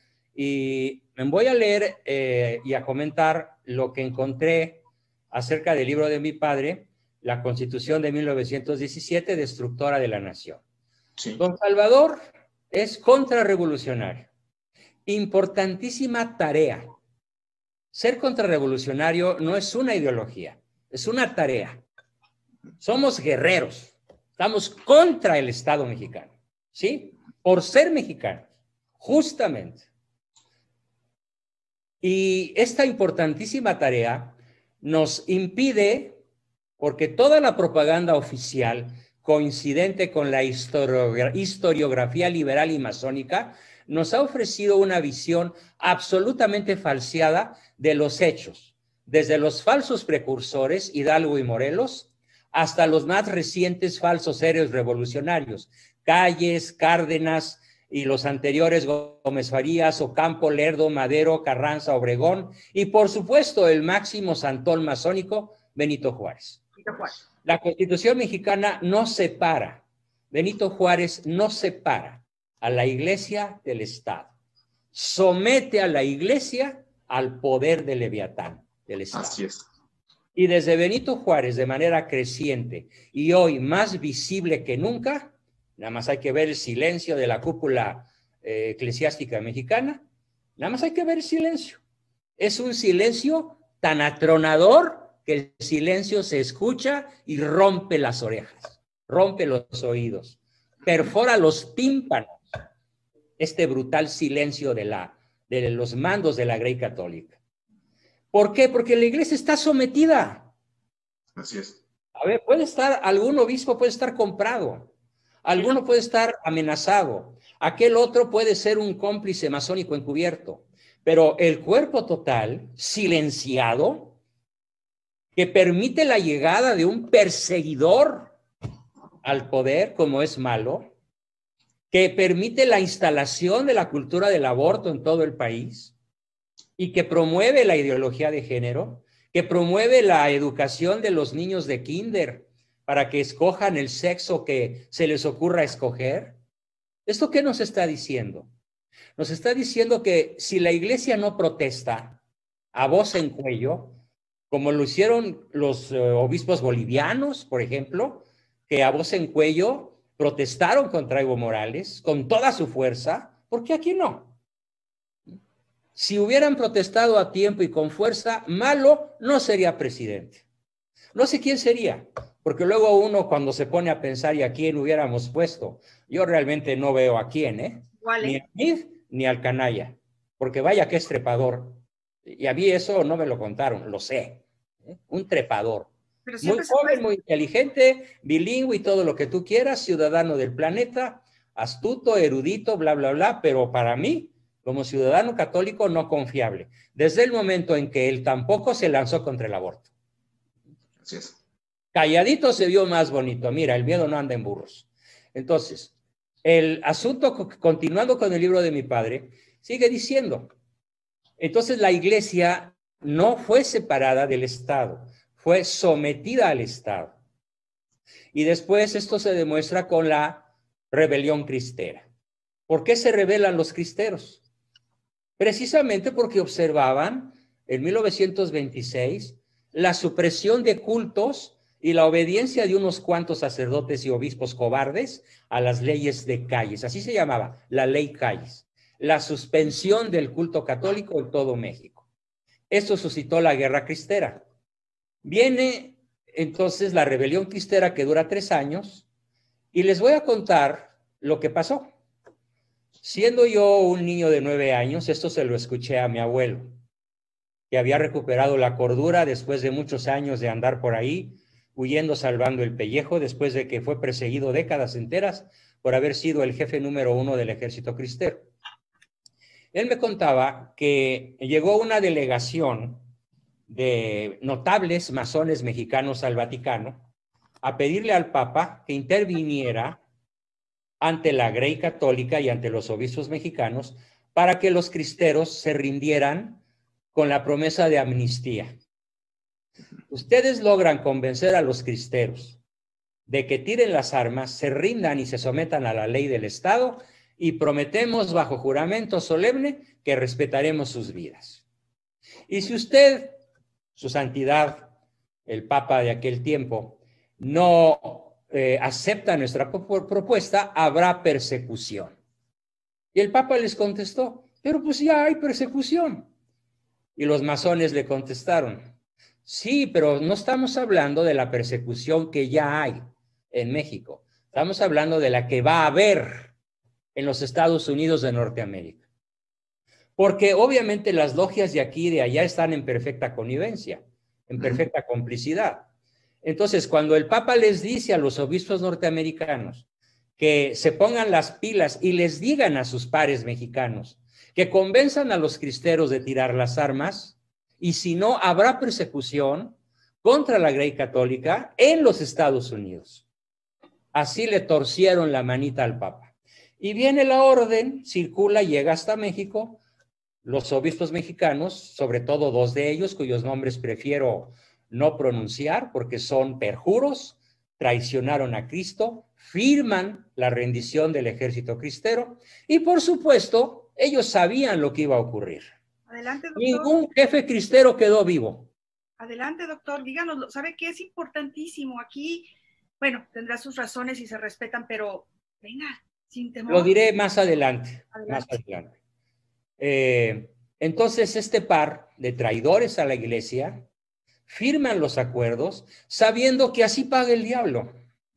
y me voy a leer y a comentar lo que encontré acerca del libro de mi padre, la Constitución de 1917, destructora de la nación. Sí. Don Salvador es contrarrevolucionario. Importantísima tarea. Ser contrarrevolucionario no es una ideología, es una tarea. Somos guerreros, estamos contra el Estado mexicano, ¿sí? Por ser mexicanos, justamente. Y esta importantísima tarea nos impide, porque toda la propaganda oficial coincidente con la historiografía liberal y masónica nos ha ofrecido una visión absolutamente falseada de los hechos, desde los falsos precursores, Hidalgo y Morelos, hasta los más recientes falsos héroes revolucionarios, Calles, Cárdenas y los anteriores Gómez Farías, Ocampo, Lerdo, Madero, Carranza, Obregón y por supuesto el máximo santón masónico, Benito Juárez. La Constitución mexicana no separa, Benito Juárez no separa a la Iglesia del Estado, somete a la Iglesia al poder del Leviatán del Estado. Así es. Y desde Benito Juárez, de manera creciente y hoy más visible que nunca, nada más hay que ver el silencio de la cúpula eclesiástica mexicana, nada más hay que ver el silencio. Es un silencio tan atronador que el silencio se escucha y rompe las orejas, rompe los oídos, perfora los tímpanos, este brutal silencio de los mandos de la Grey Católica. ¿Por qué? Porque la iglesia está sometida. Así es. A ver, algún obispo puede estar comprado, alguno puede estar amenazado, aquel otro puede ser un cómplice masónico encubierto, pero el cuerpo total, silenciado, que permite la llegada de un perseguidor al poder, como es malo, que permite la instalación de la cultura del aborto en todo el país y que promueve la ideología de género, que promueve la educación de los niños de kinder para que escojan el sexo que se les ocurra escoger. ¿Esto qué nos está diciendo? Nos está diciendo que si la iglesia no protesta a voz en cuello, como lo hicieron los obispos bolivianos, por ejemplo, que a voz en cuello protestaron contra Evo Morales con toda su fuerza, ¿por qué aquí no? Si hubieran protestado a tiempo y con fuerza, Malo no sería presidente. No sé quién sería, porque luego uno cuando se pone a pensar y a quién hubiéramos puesto, yo realmente no veo a quién, ¿eh? ¿Cuál, Ni a mí ni al canalla, porque vaya que es trepador. Y a mí eso no me lo contaron, lo sé. Un trepador. Muy joven, muy inteligente, bilingüe y todo lo que tú quieras, ciudadano del planeta, astuto, erudito, bla, bla, bla, pero para mí, como ciudadano católico, no confiable. Desde el momento en que él tampoco se lanzó contra el aborto. Así es. Calladito se vio más bonito. Mira, el miedo no anda en burros. Entonces, el asunto, continuando con el libro de mi padre, sigue diciendo, entonces la iglesia no fue separada del Estado, fue sometida al Estado. Y después esto se demuestra con la rebelión cristera. ¿Por qué se rebelan los cristeros? Precisamente porque observaban en 1926 la supresión de cultos y la obediencia de unos cuantos sacerdotes y obispos cobardes a las leyes de Calles. Así se llamaba, la ley Calles. La suspensión del culto católico en todo México. Esto suscitó la guerra cristera. Viene entonces la rebelión cristera que dura 3 años y les voy a contar lo que pasó. Siendo yo un niño de 9 años, esto se lo escuché a mi abuelo, que había recuperado la cordura después de muchos años de andar por ahí, huyendo, salvando el pellejo, después de que fue perseguido décadas enteras por haber sido el jefe número 1 del ejército cristero. Él me contaba que llegó una delegación de notables masones mexicanos al Vaticano a pedirle al Papa que interviniera ante la Grey Católica y ante los obispos mexicanos para que los cristeros se rindieran con la promesa de amnistía. Ustedes logran convencer a los cristeros de que tiren las armas, se rindan y se sometan a la ley del Estado y prometemos bajo juramento solemne que respetaremos sus vidas. Y si usted, su santidad, el Papa de aquel tiempo, no acepta nuestra propuesta, habrá persecución. Y el Papa les contestó, pero pues ya hay persecución. Y los masones le contestaron, sí, pero no estamos hablando de la persecución que ya hay en México. Estamos hablando de la que va a haber en los Estados Unidos de Norteamérica. Porque obviamente las logias de aquí y de allá están en perfecta connivencia, en perfecta complicidad. Entonces, cuando el Papa les dice a los obispos norteamericanos que se pongan las pilas y les digan a sus pares mexicanos que convenzan a los cristeros de tirar las armas, y si no, habrá persecución contra la Grey Católica en los Estados Unidos. Así le torcieron la manita al Papa. Y viene la orden, circula, llega hasta México. Los obispos mexicanos, sobre todo 2 de ellos, cuyos nombres prefiero no pronunciar porque son perjuros, traicionaron a Cristo, firman la rendición del ejército cristero y, por supuesto, ellos sabían lo que iba a ocurrir. Adelante, doctor. Ningún jefe cristero quedó vivo. Adelante, doctor, díganoslo. ¿Sabe qué es importantísimo? Aquí, bueno, tendrá sus razones y se respetan, pero venga, sin temor. Lo diré más adelante. Adelante. Más adelante. Entonces, este par de traidores a la iglesia firman los acuerdos sabiendo que así paga el diablo.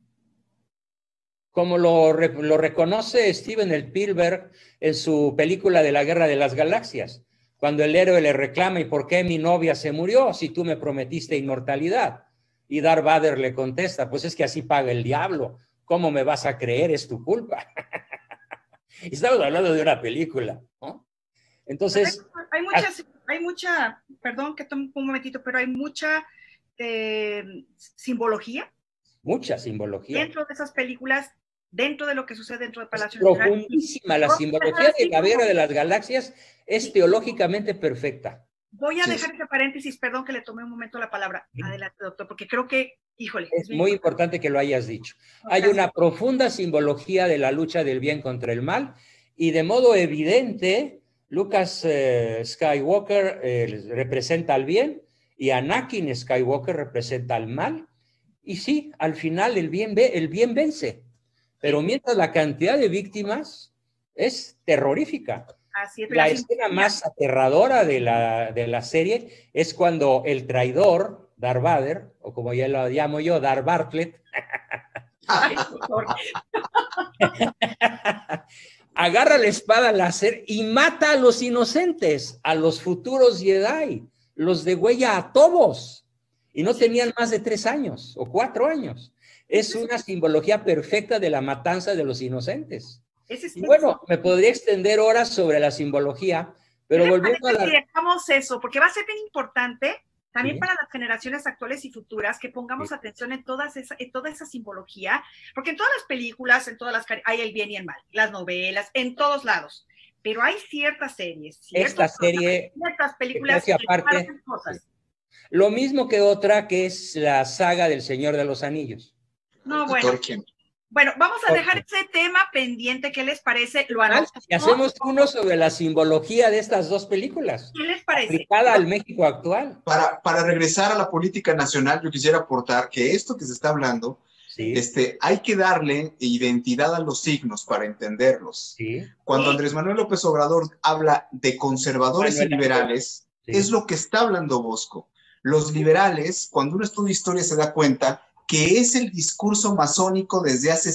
Como lo reconoce Steven Spielberg en su película de la Guerra de las Galaxias, cuando el héroe le reclama: ¿y por qué mi novia se murió si tú me prometiste inmortalidad? Y Darth Vader le contesta: pues es que así paga el diablo. ¿Cómo me vas a creer? Es tu culpa. Estamos hablando de una película, ¿no? Entonces... Hay mucha, perdón que tome un momentito, pero hay mucha simbología. Mucha simbología. Dentro de esas películas, dentro de lo que sucede dentro de Palacio Nacional. Profundísima. La simbología de la Guerra de las Galaxias es teológicamente perfecta. Voy a dejar ese paréntesis, perdón que le tomé un momento la palabra. Adelante, doctor, porque creo que, híjole. Es muy importante que lo hayas dicho. Hay una profunda simbología de la lucha del bien contra el mal, y de modo evidente, Lucas Skywalker representa al bien y Anakin Skywalker representa al mal. Y sí, al final el bien vence. Pero mientras la cantidad de víctimas es terrorífica. Así es, la escena más aterradora de la serie es cuando el traidor, Darth Vader, o como ya lo llamo yo, Darth Bartlett, agarra la espada láser y mata a los inocentes, a los futuros Jedi, los degüella a todos, y no tenían más de 3 años o 4 años. Es una simbología perfecta de la matanza de los inocentes. Y bueno, me podría extender horas sobre la simbología, pero volviendo a la... Dejamos eso, porque va a ser bien importante también para las generaciones actuales y futuras que pongamos atención en toda esa simbología, porque en todas las películas, hay el bien y el mal, las novelas, en todos lados, pero hay ciertas series, ciertas películas que aparte, cosas. Lo mismo que otra que es la saga del Señor de los Anillos. No, bueno, vamos a dejar ese tema pendiente. ¿Qué les parece? Y hacemos uno sobre la simbología de estas dos películas. ¿Qué les parece? Aplicada al México actual. Para regresar a la política nacional, yo quisiera aportar que esto que se está hablando, hay que darle identidad a los signos para entenderlos. Cuando Andrés Manuel López Obrador habla de conservadores y liberales, es lo que está hablando Bosco. Los liberales, cuando uno estudia historia se da cuenta que es el discurso masónico desde hace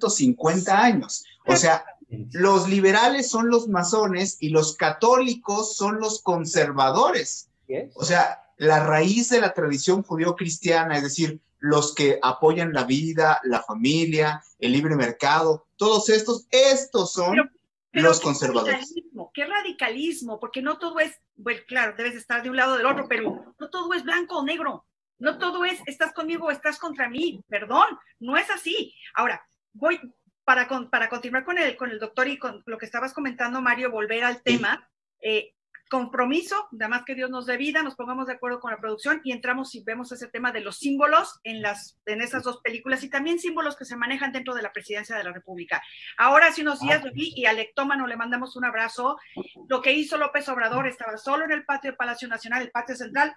150 años. O sea, los liberales son los masones y los católicos son los conservadores. O sea, la raíz de la tradición judío-cristiana, es decir, los que apoyan la vida, la familia, el libre mercado, todos estos son los conservadores. ¿Qué radicalismo? Porque no todo es, bueno, claro, debes estar de un lado o del otro, pero no todo es blanco o negro. No todo es, estás conmigo o estás contra mí. Perdón, no es así. Ahora, voy para continuar con el doctor y con lo que estabas comentando, Mario, volver al tema. Compromiso, nada más que Dios nos dé vida, nos pongamos de acuerdo con la producción y entramos y vemos ese tema de los símbolos en esas dos películas y también símbolos que se manejan dentro de la presidencia de la República. Ahora hace unos días lo vi y al ectómano le mandamos un abrazo. Lo que hizo López Obrador, estaba solo en el patio del Palacio Nacional, el patio central.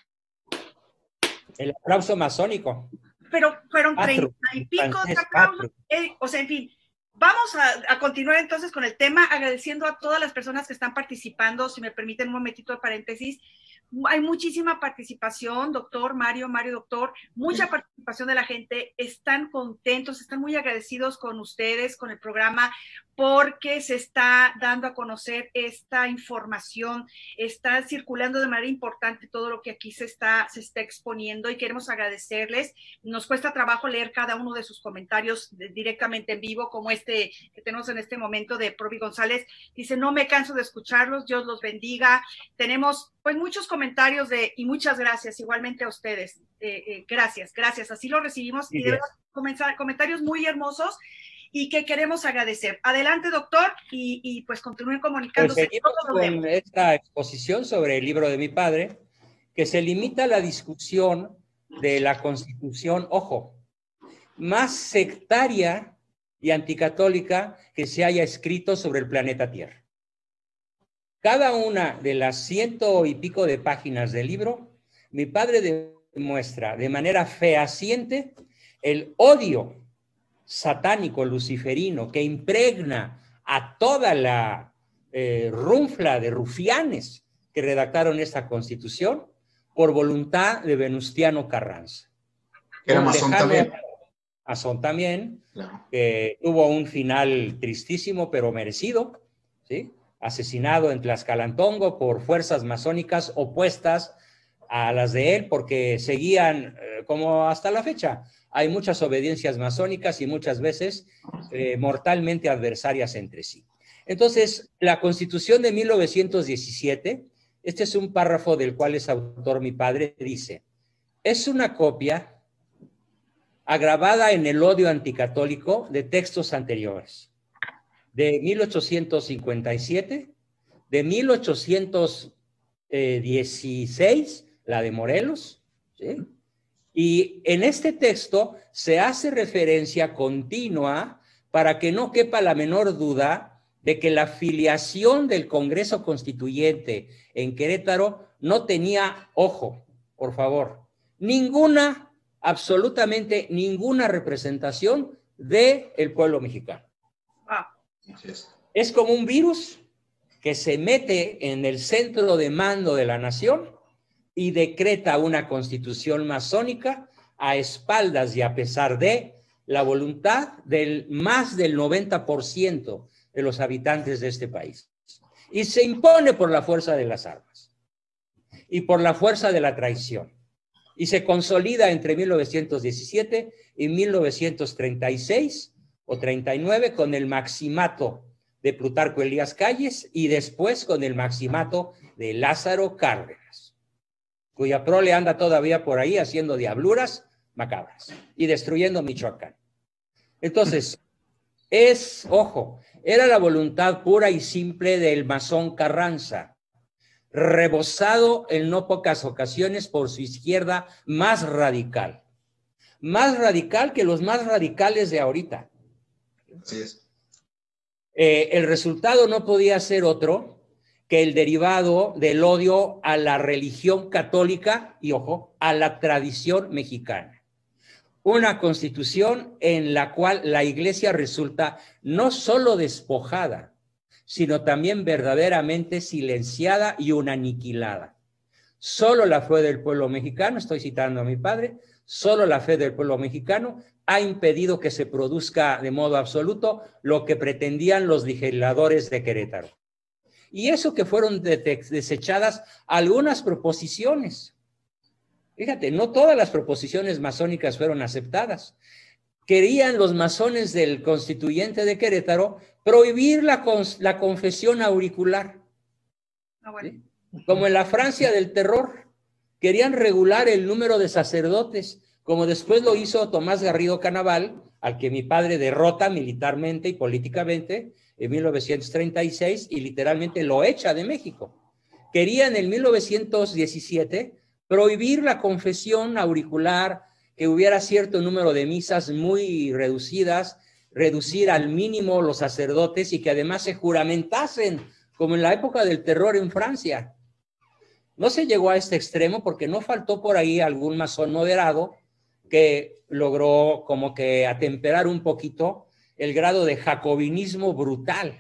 El aplauso masónico. Pero fueron 30 y pico de aplausos. O sea, en fin. Vamos a continuar entonces con el tema, agradeciendo a todas las personas que están participando. Si me permiten un momentito de paréntesis, hay muchísima participación, doctor, Mario, doctor, mucha participación de la gente. Están contentos, están muy agradecidos con ustedes, con el programa, porque se está dando a conocer esta información, está circulando de manera importante todo lo que aquí se está exponiendo y queremos agradecerles. Nos cuesta trabajo leer cada uno de sus comentarios directamente en vivo, como este que tenemos en este momento de Provi González. Dice, no me canso de escucharlos, Dios los bendiga. Tenemos pues muchos comentarios y muchas gracias igualmente a ustedes. Gracias, así lo recibimos y debemos comenzar comentarios muy hermosos y que queremos agradecer. Adelante, doctor, y pues continúen comunicándose. Pues seguimos con esta exposición sobre el libro de mi padre, que se limita a la discusión de la Constitución, ojo, más sectaria y anticatólica que se haya escrito sobre el planeta Tierra. Cada una de las 100 y pico de páginas del libro mi padre demuestra de manera fehaciente el odio satánico luciferino que impregna a toda la runfla de rufianes que redactaron esta Constitución por voluntad de Venustiano Carranza. Era masón también. Masón también, Claro. que tuvo un final tristísimo pero merecido, ¿sí? Asesinado en Tlaxcalantongo por fuerzas masónicas opuestas a las de él, porque seguían, como hasta la fecha, hay muchas obediencias masónicas y muchas veces mortalmente adversarias entre sí. Entonces, la Constitución de 1917, este es un párrafo del cual es autor mi padre, dice, es una copia agravada en el odio anticatólico de textos anteriores, de 1857, de 1816, la de Morelos, ¿sí? Y en este texto se hace referencia continua para que no quepa la menor duda de que la filiación del Congreso Constituyente en Querétaro no tenía, ojo, por favor, ninguna, absolutamente ninguna representación del pueblo mexicano. Es como un virus que se mete en el centro de mando de la nación y decreta una constitución masónica a espaldas y a pesar de la voluntad del más del 90% de los habitantes de este país. Y se impone por la fuerza de las armas y por la fuerza de la traición. Y se consolida entre 1917 y 1936 o 39 con el maximato de Plutarco Elías Calles y después con el maximato de Lázaro Cárdenas, cuya prole anda todavía por ahí haciendo diabluras macabras y destruyendo Michoacán. Entonces, ojo, era la voluntad pura y simple del masón Carranza, rebosado en no pocas ocasiones por su izquierda más radical que los más radicales de ahorita. Así es. El resultado no podía ser otro que el derivado del odio a la religión católica y, ojo, a la tradición mexicana. Una constitución en la cual la iglesia resulta no solo despojada, sino también verdaderamente silenciada y aniquilada. Solo la fe del pueblo mexicano, estoy citando a mi padre, solo la fe del pueblo mexicano ha impedido que se produzca de modo absoluto lo que pretendían los legisladores de Querétaro. Y eso que fueron desechadas algunas proposiciones. Fíjate, no todas las proposiciones masónicas fueron aceptadas. Querían los masones del constituyente de Querétaro prohibir la confesión auricular. ¿Sí? Como en la Francia del terror. Querían regular el número de sacerdotes, como después lo hizo Tomás Garrido Canaval, al que mi padre derrota militarmente y políticamente en 1936 y literalmente lo echa de México. Querían en 1917 prohibir la confesión auricular, que hubiera cierto número de misas muy reducidas, reducir al mínimo los sacerdotes y que además se juramentasen, como en la época del terror en Francia. No se llegó a este extremo porque no faltó por ahí algún masón moderado que logró como que atemperar un poquito el grado de jacobinismo brutal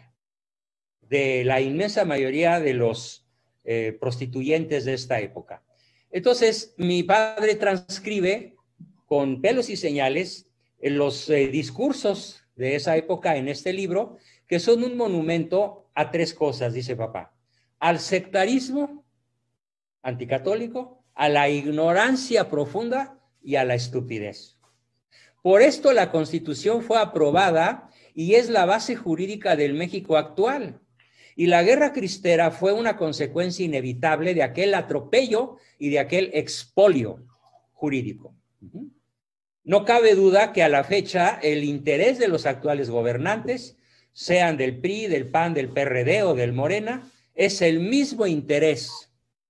de la inmensa mayoría de los prostituyentes de esta época. Entonces, mi padre transcribe con pelos y señales los discursos de esa época en este libro, que son un monumento a tres cosas, dice papá: al sectarismo anticatólico, a la ignorancia profunda y a la estupidez. Por esto la Constitución fue aprobada y es la base jurídica del México actual. Y la guerra cristera fue una consecuencia inevitable de aquel atropello y de aquel expolio jurídico. No cabe duda que a la fecha el interés de los actuales gobernantes, sean del PRI, del PAN, del PRD o del Morena, es el mismo interés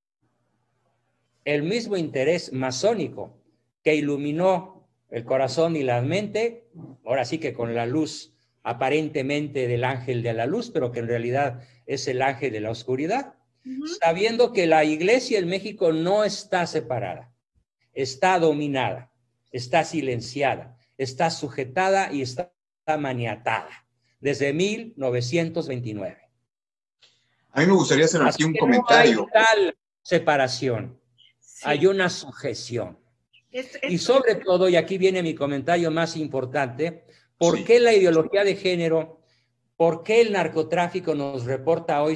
masónico que iluminó el corazón y la mente, ahora sí que con la luz aparentemente del ángel de la luz, pero que en realidad es el ángel de la oscuridad, sabiendo que la iglesia en México no está separada, está dominada, está silenciada, está sujetada y está maniatada desde 1929. A mí me gustaría hacer aquí un comentario. No hay tal separación, hay una sujeción. Y sobre todo, y aquí viene mi comentario más importante, ¿por qué la ideología de género, por qué el narcotráfico nos reporta hoy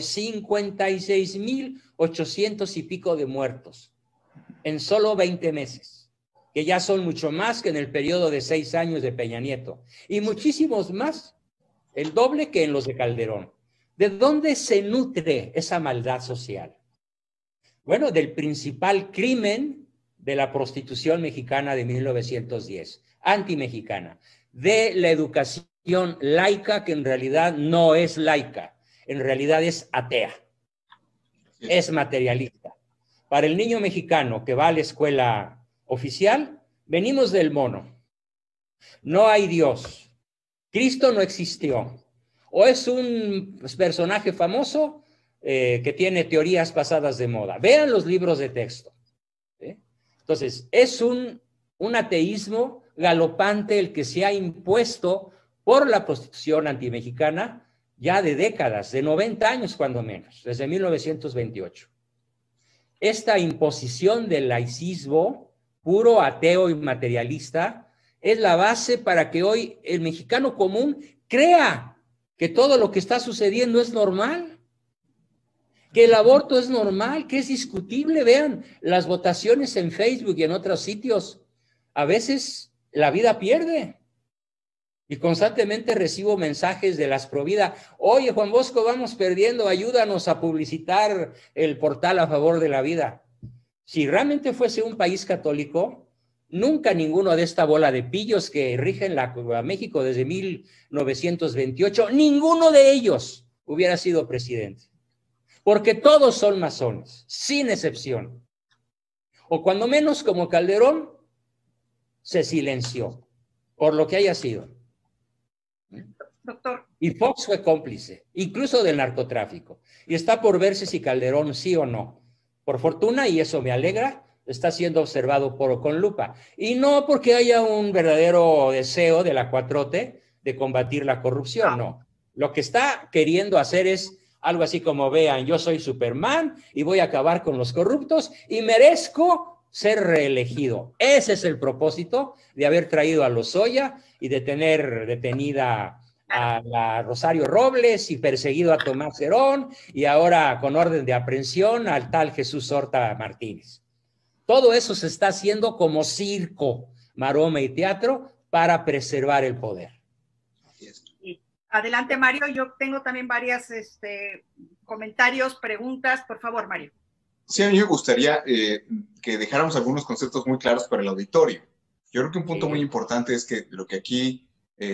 56,800 y pico de muertos en solo 20 meses? Que ya son mucho más que en el periodo de 6 años de Peña Nieto, y muchísimos más, el doble que en los de Calderón. ¿De dónde se nutre esa maldad social? Bueno, del principal crimen de la prostitución mexicana de 1910, antimexicana, de la educación laica, que en realidad no es laica, en realidad es atea, es materialista. Para el niño mexicano que va a la escuela oficial, venimos del mono. No hay Dios. Cristo no existió. O es un personaje famoso que tiene teorías pasadas de moda. Vean los libros de texto. Entonces, es un ateísmo galopante el que se ha impuesto por la prostitución antimexicana ya de décadas, de 90 años cuando menos, desde 1928. Esta imposición del laicismo puro, ateo y materialista es la base para que hoy el mexicano común crea que todo lo que está sucediendo es normal, que el aborto es normal, que es discutible. Vean las votaciones en Facebook y en otros sitios. A veces la vida pierde. Y constantemente recibo mensajes de las Provida. Oye, Juan Bosco, vamos perdiendo, ayúdanos a publicitar el portal a favor de la vida. Si realmente fuese un país católico, nunca ninguno de esta bola de pillos que rigen a México desde 1928, ninguno de ellos hubiera sido presidente. Porque todos son masones, sin excepción. O cuando menos, como Calderón, se silenció, por lo que haya sido. Doctor. Y Fox fue cómplice, incluso del narcotráfico. Y está por verse si Calderón sí o no. Por fortuna, y eso me alegra, está siendo observado con lupa. Y no porque haya un verdadero deseo de la 4T de combatir la corrupción, no. Lo que está queriendo hacer es algo así como, vean, yo soy Superman y voy a acabar con los corruptos y merezco ser reelegido. Ese es el propósito de haber traído a Lozoya y de tener detenida a la Rosario Robles y perseguido a Tomás Herón y ahora con orden de aprehensión al tal Jesús Horta Martínez. Todo eso se está haciendo como circo, maroma y teatro para preservar el poder. Adelante, Mario. Yo tengo también varias comentarios, preguntas. Por favor, Mario. Sí, a mí me gustaría que dejáramos algunos conceptos muy claros para el auditorio. Yo creo que un punto muy importante es que lo que aquí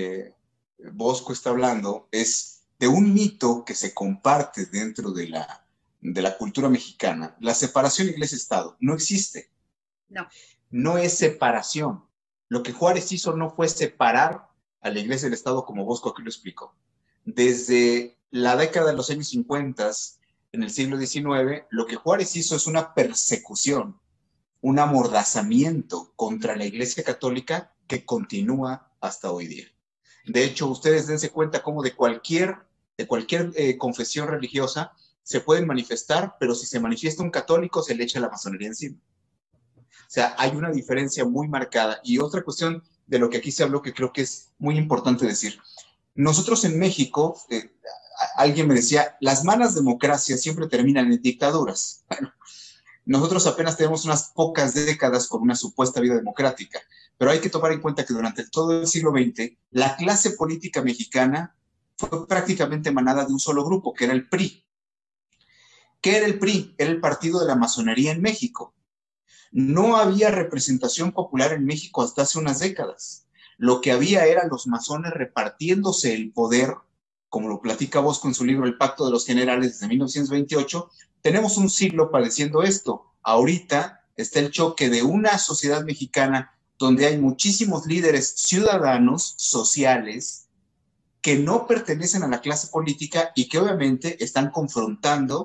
Bosco está hablando es de un mito que se comparte dentro de la cultura mexicana. La separación iglesia-estado no existe. No. No es separación. Lo que Juárez hizo no fue separar a la iglesia del estado, como Bosco aquí lo explicó. Desde la década de los años 50, en el siglo XIX, lo que Juárez hizo es una persecución, un amordazamiento contra la iglesia católica que continúa hasta hoy día. De hecho, ustedes dense cuenta cómo de cualquier confesión religiosa se pueden manifestar, pero si se manifiesta un católico se le echa la masonería encima. O sea, hay una diferencia muy marcada. Y otra cuestión de lo que aquí se habló que creo que es muy importante decir. Nosotros en México, alguien me decía, las malas democracias siempre terminan en dictaduras. Bueno, nosotros apenas tenemos unas pocas décadas con una supuesta vida democrática, pero hay que tomar en cuenta que durante todo el siglo XX, la clase política mexicana fue prácticamente emanada de un solo grupo, que era el PRI. ¿Qué era el PRI? Era el partido de la masonería en México. No había representación popular en México hasta hace unas décadas. Lo que había eran los masones repartiéndose el poder, como lo platica Bosco en su libro El Pacto de los Generales desde 1928. Tenemos un siglo padeciendo esto. Ahorita está el choque de una sociedad mexicana donde hay muchísimos líderes ciudadanos, sociales, que no pertenecen a la clase política y que obviamente están confrontando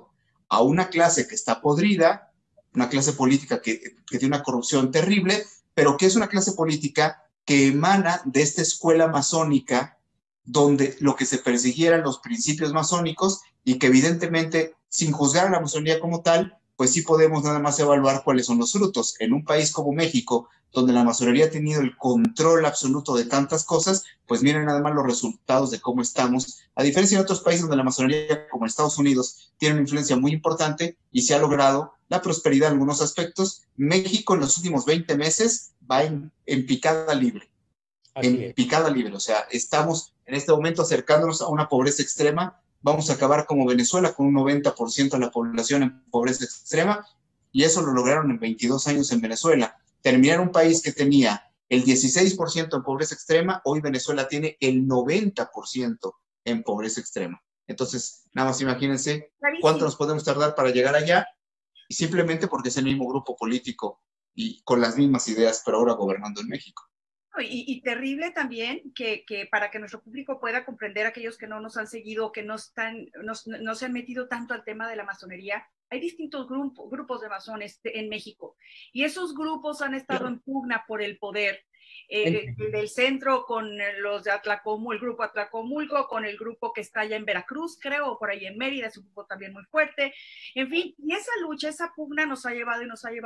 a una clase que está podrida, una clase política que tiene una corrupción terrible, pero que es una clase política que emana de esta escuela masónica donde lo que se persiguieran los principios masónicos y que evidentemente, sin juzgar a la masonería como tal, pues sí podemos nada más evaluar cuáles son los frutos. En un país como México, donde la masonería ha tenido el control absoluto de tantas cosas, pues miren nada más los resultados de cómo estamos. A diferencia de otros países donde la masonería, como en Estados Unidos, tiene una influencia muy importante y se ha logrado la prosperidad en algunos aspectos, México en los últimos 20 meses va en picada libre. Picada libre. O sea, estamos en este momento acercándonos a una pobreza extrema. Vamos a acabar como Venezuela con un 90% de la población en pobreza extrema, y eso lo lograron en 22 años en Venezuela. Terminar un país que tenía el 16% en pobreza extrema, hoy Venezuela tiene el 90% en pobreza extrema. Entonces, nada más imagínense cuánto nos podemos tardar para llegar allá, y simplemente porque es el mismo grupo político y con las mismas ideas, pero ahora gobernando en México. Y terrible también que para que nuestro público pueda comprender, aquellos que no nos han seguido, que no se han metido tanto al tema de la masonería, hay distintos grupos de masones en México, y esos grupos han estado en pugna por el poder. Del centro con los de Atlacomulco, el grupo Atlacomulco, con el grupo que está allá en Veracruz, creo, o por ahí en Mérida, es un grupo también muy fuerte. En fin, y esa lucha, esa pugna nos ha llevado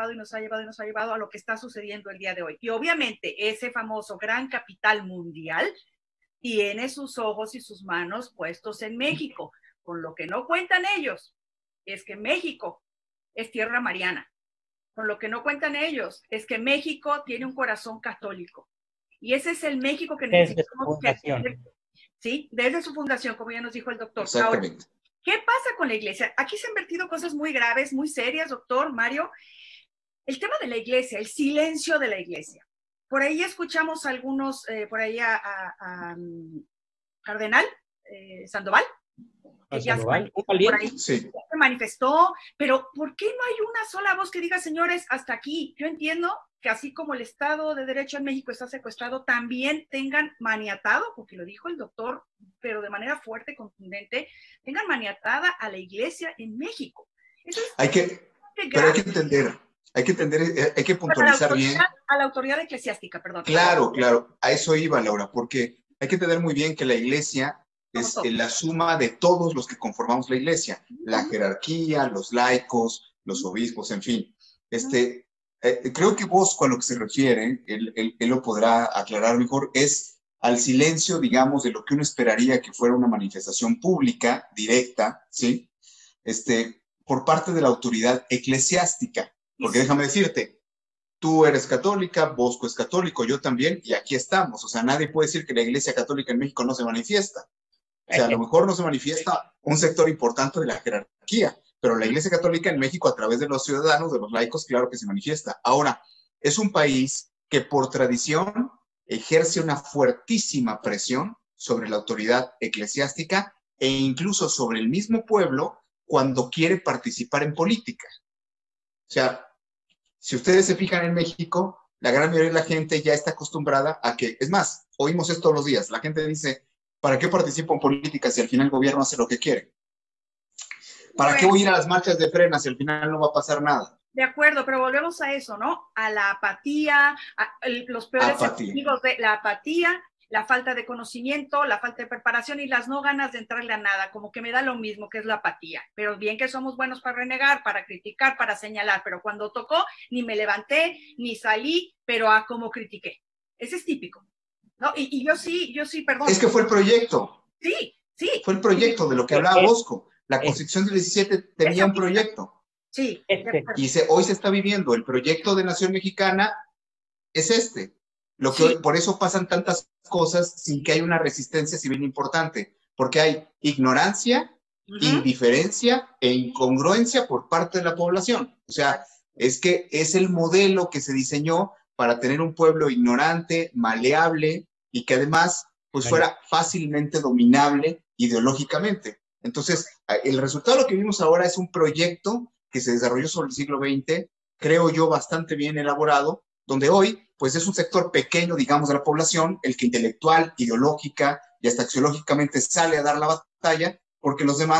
a lo que está sucediendo el día de hoy. Y obviamente ese famoso gran capital mundial tiene sus ojos y sus manos puestos en México. Con lo que no cuentan ellos es que México es tierra mariana. Con lo que no cuentan ellos es que México tiene un corazón católico. Y ese es el México que necesitamos. Sí, desde su fundación, como ya nos dijo el doctor. Exactamente. Ahora, ¿qué pasa con la iglesia? Aquí se han vertido cosas muy graves, muy serias, doctor Mario. El tema de la iglesia, el silencio de la iglesia. Por ahí escuchamos algunos, por ahí a Cardenal Sandoval. Por ahí se manifestó, pero ¿por qué no hay una sola voz que diga, señores, hasta aquí? Yo entiendo que así como el Estado de Derecho en México está secuestrado, también tengan maniatado, porque lo dijo el doctor, pero de manera fuerte, contundente, tengan maniatada a la iglesia en México. Entonces, hay que entender, hay que puntualizar bien. A la autoridad eclesiástica, perdón. Claro, a eso iba, Laura, porque hay que entender muy bien que la iglesia es la suma de todos los que conformamos la iglesia, la jerarquía, los laicos, los obispos, en fin. Creo que Bosco, a lo que se refiere, él lo podrá aclarar mejor, es al silencio, digamos, de lo que uno esperaría que fuera una manifestación pública, directa, ¿sí? Por parte de la autoridad eclesiástica. Porque déjame decirte, tú eres católica, Bosco es católico, yo también, y aquí estamos. O sea, nadie puede decir que la iglesia católica en México no se manifiesta. O sea, a lo mejor no se manifiesta un sector importante de la jerarquía, pero la Iglesia Católica en México, a través de los ciudadanos, de los laicos, claro que se manifiesta. Ahora, es un país que por tradición ejerce una fuertísima presión sobre la autoridad eclesiástica e incluso sobre el mismo pueblo cuando quiere participar en política. O sea, si ustedes se fijan en México, la gran mayoría de la gente ya está acostumbrada a que, es más, oímos esto todos los días, la gente dice, ¿para qué participo en política si al final el gobierno hace lo que quiere? ¿Para qué voy a ir a las marchas de Frena si al final no va a pasar nada? De acuerdo, pero volvemos a eso, ¿no? A la apatía, los peores enemigos de la apatía, la falta de conocimiento, la falta de preparación y las no ganas de entrarle a nada, como que me da lo mismo que es la apatía. Pero bien que somos buenos para renegar, para criticar, para señalar, pero cuando tocó ni me levanté, ni salí, pero como critiqué. Ese es típico. No, y yo sí, perdón. Es que fue el proyecto. Sí. Fue el proyecto de lo que hablaba Bosco. La Constitución del 17 tenía un proyecto. Sí. Y hoy se está viviendo. El proyecto de Nación Mexicana es este. Por eso pasan tantas cosas sin que haya una resistencia civil importante. Porque hay ignorancia, indiferencia e incongruencia por parte de la población. O sea, es que es el modelo que se diseñó para tener un pueblo ignorante, maleable y que además pues fuera fácilmente dominable ideológicamente. Entonces, el resultado de lo que vimos ahora es un proyecto que se desarrolló sobre el siglo XX, creo yo, bastante bien elaborado, donde hoy pues es un sector pequeño, digamos, de la población, el que intelectual, ideológica y hasta axiológicamente sale a dar la batalla, porque los demás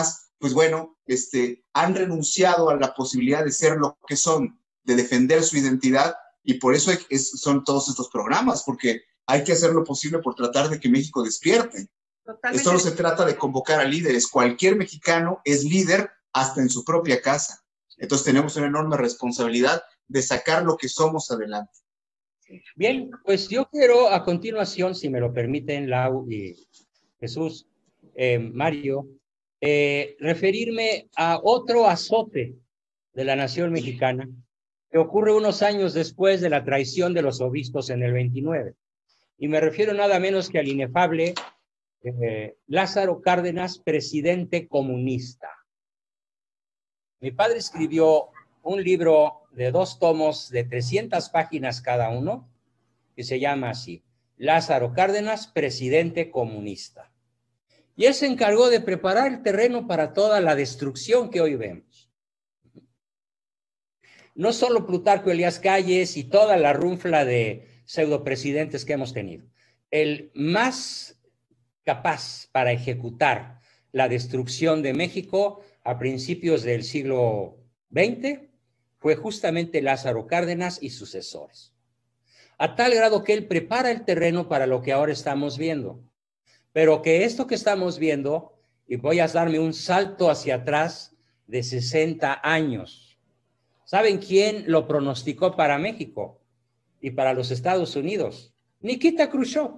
pues bueno, han renunciado a la posibilidad de ser lo que son, de defender su identidad, y por eso son todos estos programas, porque hay que hacer lo posible por tratar de que México despierte. Totalmente. Esto no se trata de convocar a líderes. Cualquier mexicano es líder hasta en su propia casa. Entonces tenemos una enorme responsabilidad de sacar lo que somos adelante. Bien, pues yo quiero a continuación, si me lo permiten, Lau y Jesús, Mario, referirme a otro azote de la nación mexicana que ocurre unos años después de la traición de los obispos en el 29. Y me refiero nada menos que al inefable Lázaro Cárdenas, presidente comunista. Mi padre escribió un libro de 2 tomos de 300 páginas cada uno, que se llama así, Lázaro Cárdenas, presidente comunista. Y él se encargó de preparar el terreno para toda la destrucción que hoy vemos. No solo Plutarco Elías Calles y toda la runfla de pseudopresidentes que hemos tenido. El más capaz para ejecutar la destrucción de México a principios del siglo XX fue justamente Lázaro Cárdenas y sucesores. A tal grado que él prepara el terreno para lo que ahora estamos viendo. Pero que esto que estamos viendo, y voy a darme un salto hacia atrás de 60 años. ¿Saben quién lo pronosticó para México y para los Estados Unidos? Nikita Khrushchev.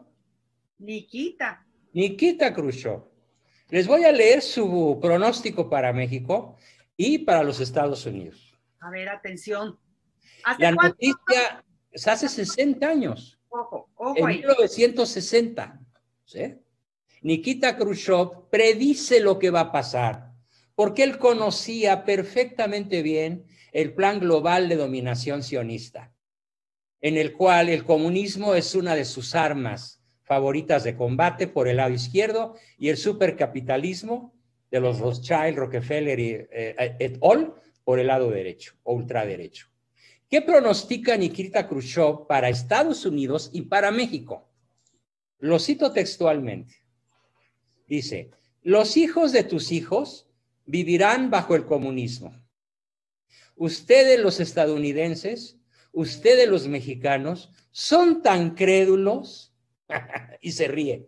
Nikita Khrushchev. Les voy a leer su pronóstico para México y para los Estados Unidos. A ver, atención. La noticia es hace 60 años. Ojo en ahí. 1960. ¿Sí? Nikita Khrushchev predice lo que va a pasar, porque él conocía perfectamente bien el plan global de dominación sionista, en el cual el comunismo es una de sus armas favoritas de combate por el lado izquierdo y el supercapitalismo de los Rothschild, Rockefeller y et al. Por el lado derecho o ultraderecho. ¿Qué pronostica Nikita Khrushchev para Estados Unidos y para México? Lo cito textualmente. Dice, los hijos de tus hijos vivirán bajo el comunismo. Ustedes los estadounidenses, ustedes los mexicanos, son tan crédulos. Y se ríe.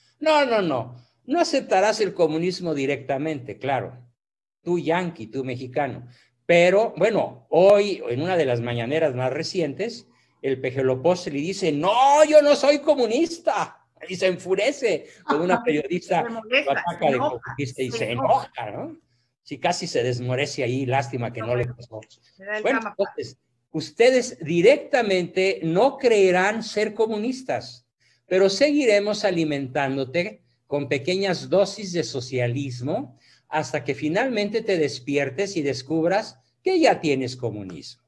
No aceptarás el comunismo directamente, claro. Tú yanqui, tú mexicano. Pero, bueno, hoy, en una de las mañaneras más recientes, el Pejelopos le dice, no, yo no soy comunista. Y se enfurece con una periodista que ataca de comunista y se enoja, ¿no? Sí, casi se desmorece ahí, lástima que no le pasó. Bueno, entonces, ustedes directamente no creerán ser comunistas, pero seguiremos alimentándote con pequeñas dosis de socialismo hasta que finalmente te despiertes y descubras que ya tienes comunismo.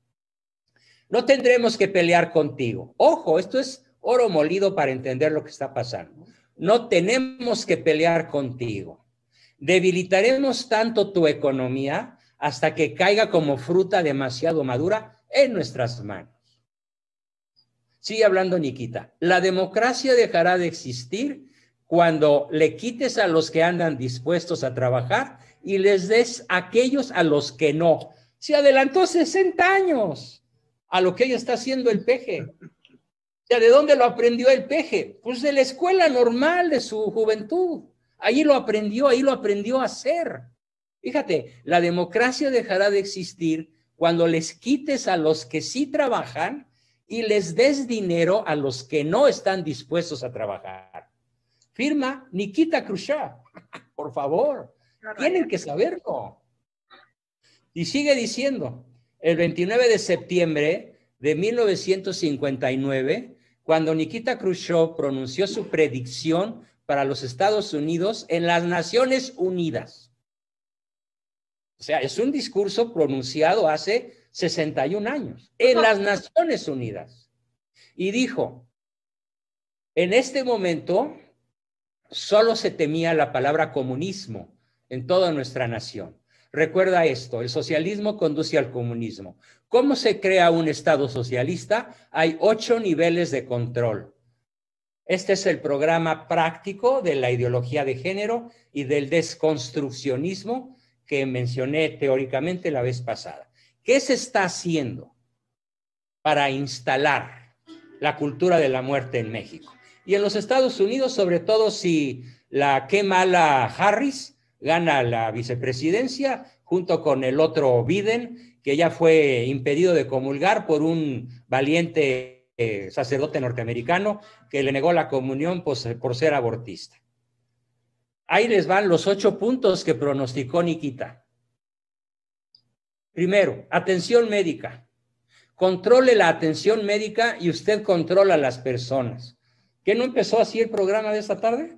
No tendremos que pelear contigo. Ojo, esto es oro molido para entender lo que está pasando. No tenemos que pelear contigo. Debilitaremos tanto tu economía hasta que caiga como fruta demasiado madura en nuestras manos. Sigue hablando Nikita. La democracia dejará de existir cuando le quites a los que andan dispuestos a trabajar y les des a aquellos a los que no. Se adelantó 60 años a lo que hoy está haciendo el Peje. O sea, ¿de dónde lo aprendió el Peje? Pues de la escuela normal de su juventud. Ahí lo aprendió a hacer. Fíjate, la democracia dejará de existir cuando les quites a los que sí trabajan y les des dinero a los que no están dispuestos a trabajar. Firma Nikita Khrushchev. Por favor, tienen que saberlo. Y sigue diciendo, el 29 de septiembre de 1959, cuando Nikita Khrushchev pronunció su predicción para los Estados Unidos en las Naciones Unidas. O sea, es un discurso pronunciado hace 61 años, en las Naciones Unidas. Y dijo, en este momento solo se temía la palabra comunismo en toda nuestra nación. Recuerda esto, el socialismo conduce al comunismo. ¿Cómo se crea un Estado socialista? Hay 8 niveles de control. Este es el programa práctico de la ideología de género y del desconstruccionismo que mencioné teóricamente la vez pasada. ¿Qué se está haciendo para instalar la cultura de la muerte en México? Y en los Estados Unidos, sobre todo si la qué mala Harris gana la vicepresidencia junto con el otro Biden, que ya fue impedido de comulgar por un valiente sacerdote norteamericano que le negó la comunión por ser abortista. Ahí les van los 8 puntos que pronosticó Nikita. Primero, atención médica. Controle la atención médica y usted controla a las personas. ¿Qué no empezó así el programa de esta tarde?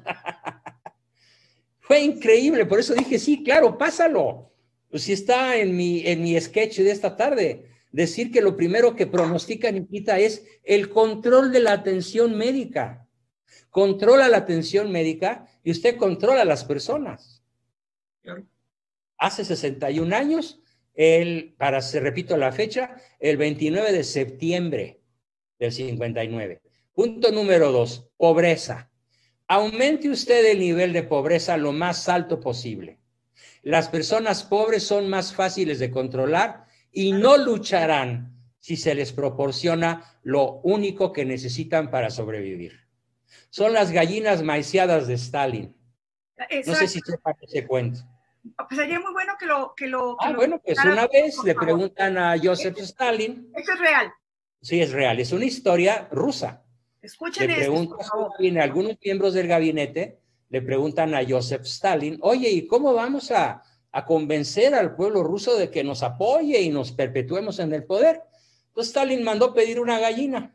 Fue increíble, por eso dije, sí, claro, pásalo. Pues si está en mi sketch de esta tarde, decir que lo primero que pronostica Nikita es el control de la atención médica. Controla la atención médica y usted controla a las personas. Claro. Hace 61 años, repito la fecha, el 29 de septiembre del 59. Punto número 2, pobreza. Aumente usted el nivel de pobreza lo más alto posible. Las personas pobres son más fáciles de controlar y no lucharán si se les proporciona lo único que necesitan para sobrevivir. Son las gallinas maiceadas de Stalin. Exacto. No sé si sepan ese cuento. Pues sería muy bueno que lo bueno, pues una vez le preguntan a Joseph Stalin. Eso es real. Sí, es real. Es una historia rusa. Escuchen le preguntan algunos miembros del gabinete, le preguntan a Joseph Stalin, oye, ¿y cómo vamos a convencer al pueblo ruso de que nos apoye y nos perpetuemos en el poder? Entonces Stalin mandó pedir una gallina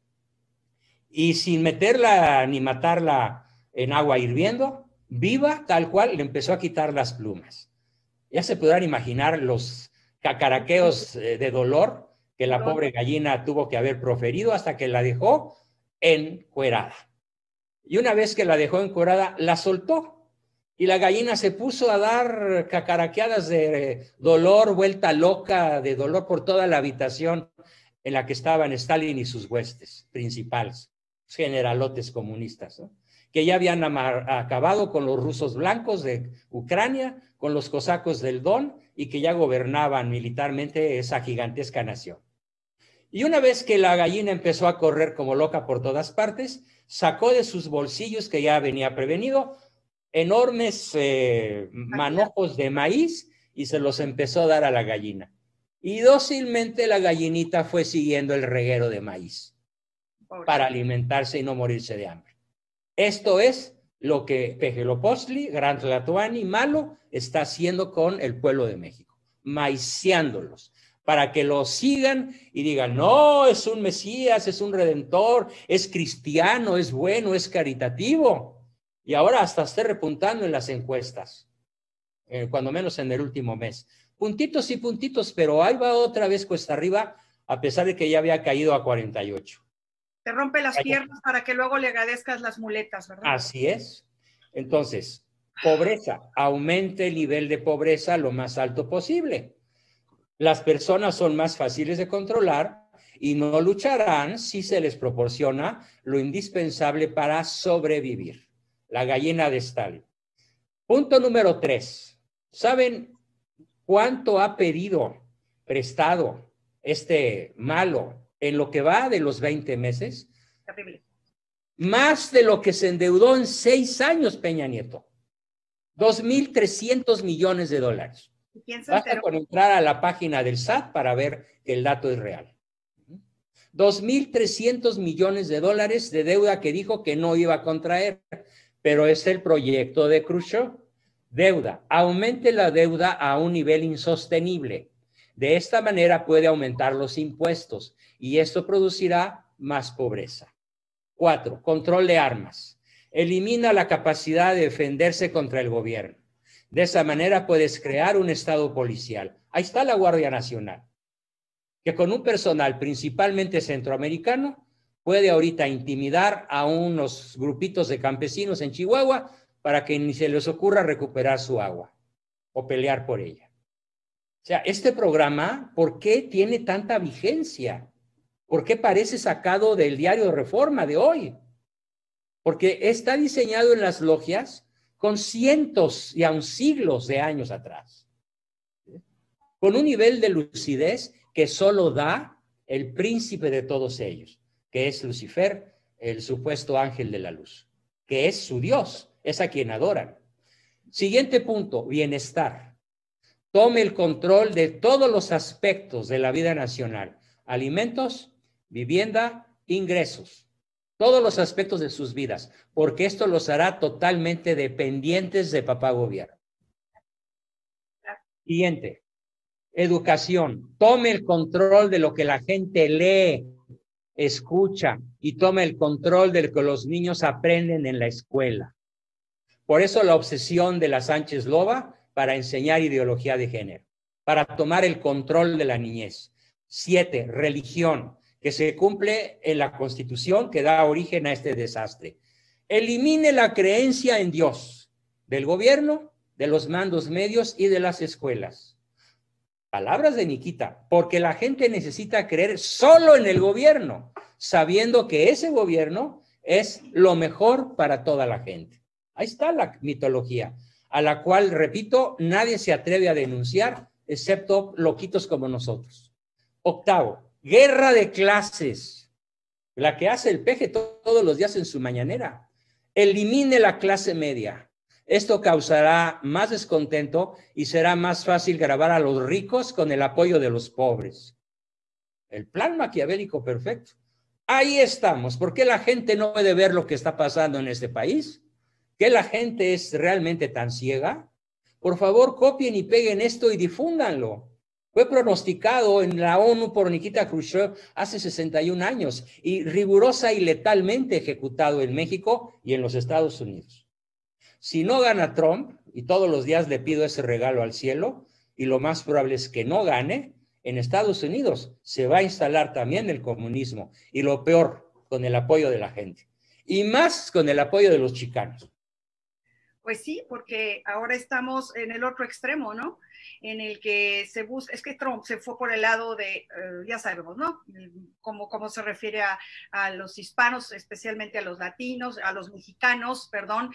y sin meterla ni matarla en agua hirviendo, viva tal cual, le empezó a quitar las plumas. Ya se podrán imaginar los cacaraqueos de dolor que la pobre gallina tuvo que haber proferido hasta que la dejó encuerada. Y una vez que la dejó encuerada, la soltó. Y la gallina se puso a dar cacaraqueadas de dolor, vuelta loca de dolor por toda la habitación en la que estaban Stalin y sus huestes principales, generalotes comunistas, ¿no? Que ya habían acabado con los rusos blancos de Ucrania, con los cosacos del Don, y que ya gobernaban militarmente esa gigantesca nación. Y una vez que la gallina empezó a correr como loca por todas partes, sacó de sus bolsillos, que ya venía prevenido, enormes manojos de maíz y se los empezó a dar a la gallina. Y dócilmente la gallinita fue siguiendo el reguero de maíz para alimentarse y no morirse de hambre. Esto es lo que Pejelopostli, Gran Tlatoani, Malo está haciendo con el pueblo de México, maiceándolos, para que lo sigan y digan, no, es un Mesías, es un Redentor, es cristiano, es bueno, es caritativo. Y ahora hasta esté repuntando en las encuestas, cuando menos en el último mes. Puntitos y puntitos, pero ahí va otra vez cuesta arriba, a pesar de que ya había caído a 48. Te rompe las piernas para que luego le agradezcas las muletas, ¿verdad? Así es. Entonces, pobreza, aumente el nivel de pobreza lo más alto posible. Las personas son más fáciles de controlar y no lucharán si se les proporciona lo indispensable para sobrevivir. La gallina de Stalin. Punto número 3. ¿Saben cuánto ha pedido prestado este Malo en lo que va de los 20 meses? Terrible. Más de lo que se endeudó en 6 años Peña Nieto. 2,300 millones de dólares. Basta con entrar a la página del SAT para ver que el dato es real. 2,300 millones de dólares de deuda que dijo que no iba a contraer, pero es el proyecto de Khrushchev. Deuda, aumente la deuda a un nivel insostenible. De esta manera puede aumentar los impuestos y esto producirá más pobreza. 4, control de armas. Elimina la capacidad de defenderse contra el gobierno. De esa manera puedes crear un estado policial. Ahí está la Guardia Nacional, que con un personal principalmente centroamericano puede ahorita intimidar a unos grupitos de campesinos en Chihuahua para que ni se les ocurra recuperar su agua o pelear por ella. O sea, este programa, ¿por qué tiene tanta vigencia? ¿Por qué parece sacado del diario Reforma de hoy? porque está diseñado en las logias con cientos y aún siglos de años atrás, con un nivel de lucidez que solo da el príncipe de todos ellos, que es Lucifer, el supuesto ángel de la luz, que es su Dios, es a quien adoran. Siguiente punto, bienestar. Tome el control de todos los aspectos de la vida nacional: alimentos, vivienda, ingresos, todos los aspectos de sus vidas, porque esto los hará totalmente dependientes de papá gobierno. Siguiente, educación. Tome el control de lo que la gente lee, escucha, y tome el control de lo que los niños aprenden en la escuela. Por eso la obsesión de la Sánchez Loba para enseñar ideología de género, para tomar el control de la niñez. 7, religión, que se cumple en la Constitución que da origen a este desastre. Elimine la creencia en Dios del gobierno, de los mandos medios y de las escuelas. Palabras de Nikita, porque la gente necesita creer solo en el gobierno, sabiendo que ese gobierno es lo mejor para toda la gente. Ahí está la mitología, a la cual, repito, nadie se atreve a denunciar, excepto loquitos como nosotros. 8, guerra de clases, la que hace el peje todos los días en su mañanera. Elimine la clase media. Esto causará más descontento y será más fácil grabar a los ricos con el apoyo de los pobres. El plan maquiavélico perfecto. Ahí estamos. ¿Por qué la gente no puede ver lo que está pasando en este país? ¿Que la gente es realmente tan ciega? Por favor, copien y peguen esto y difúndanlo. Fue pronosticado en la ONU por Nikita Khrushchev hace 61 años y rigurosa y letalmente ejecutado en México y en los Estados Unidos. Si no gana Trump, y todos los días le pido ese regalo al cielo, y lo más probable es que no gane, en Estados Unidos se va a instalar también el comunismo, y lo peor, con el apoyo de la gente, y más con el apoyo de los chicanos. Pues sí, porque ahora estamos en el otro extremo, ¿no? En el que se busca, es que Trump se fue por el lado de, ya sabemos, ¿no? Cómo se refiere a los hispanos, especialmente a los latinos, a los mexicanos, perdón,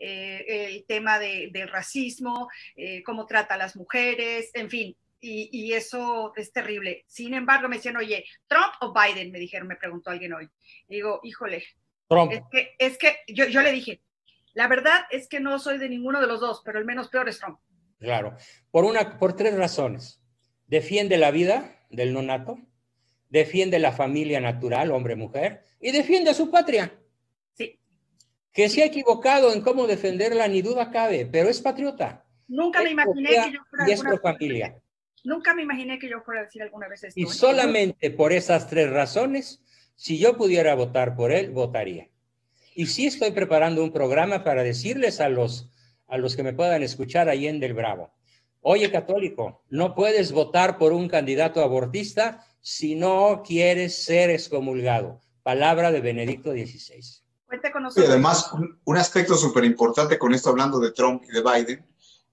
el tema del racismo, cómo trata a las mujeres, en fin. Y eso es terrible. Sin embargo, me decían, oye, ¿Trump o Biden? Me preguntó alguien hoy. Y digo, híjole, Trump. Es que yo le dije, la verdad es que no soy de ninguno de los dos, pero el menos peor es Trump. Claro, por 3 razones. Defiende la vida del nonato, defiende la familia natural, hombre-mujer, y defiende a su patria. Sí. Que se ha equivocado en cómo defenderla, ni duda cabe, pero es patriota. Nunca me imaginé que yo fuera y es pro familia. Nunca me imaginé que yo fuera a decir alguna vez esto. Y solamente por esas 3 razones, si yo pudiera votar por él, votaría. Y sí estoy preparando un programa para decirles a los que me puedan escuchar ahí en Del Bravo, oye, católico, no puedes votar por un candidato abortista si no quieres ser excomulgado. Palabra de Benedicto XVI. Cuente con nosotros. Y además, un aspecto súper importante con esto, hablando de Trump y de Biden,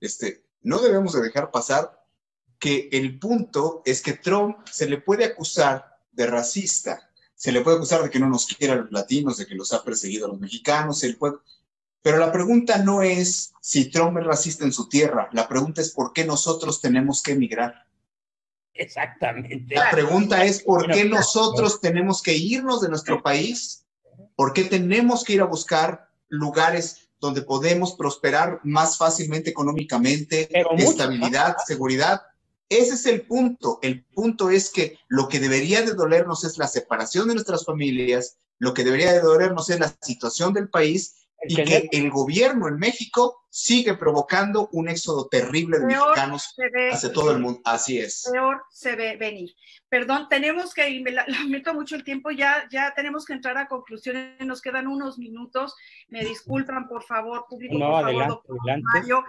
no debemos de dejar pasar que el punto es que Trump se le puede acusar de racista, se le puede acusar de que no nos quiere a los latinos, de que los ha perseguido a los mexicanos, pero la pregunta no es si Trump es racista en su tierra, la pregunta es por qué nosotros tenemos que emigrar. Exactamente. La pregunta es por qué nosotros tenemos que irnos de nuestro país, por qué tenemos que ir a buscar lugares donde podemos prosperar más fácilmente económicamente, estabilidad, seguridad. Ese es el punto. El punto es que lo que debería de dolernos es la separación de nuestras familias, lo que debería de dolernos es la situación del país y que el gobierno en México sigue provocando un éxodo terrible de mexicanos hacia todo el mundo. Así es. Peor se ve venir. Perdón, tenemos que, lamento mucho el tiempo, ya tenemos que entrar a conclusiones, nos quedan unos minutos. Me disculpan, por favor, público, no, por favor, adelante, doctor adelante. Mario.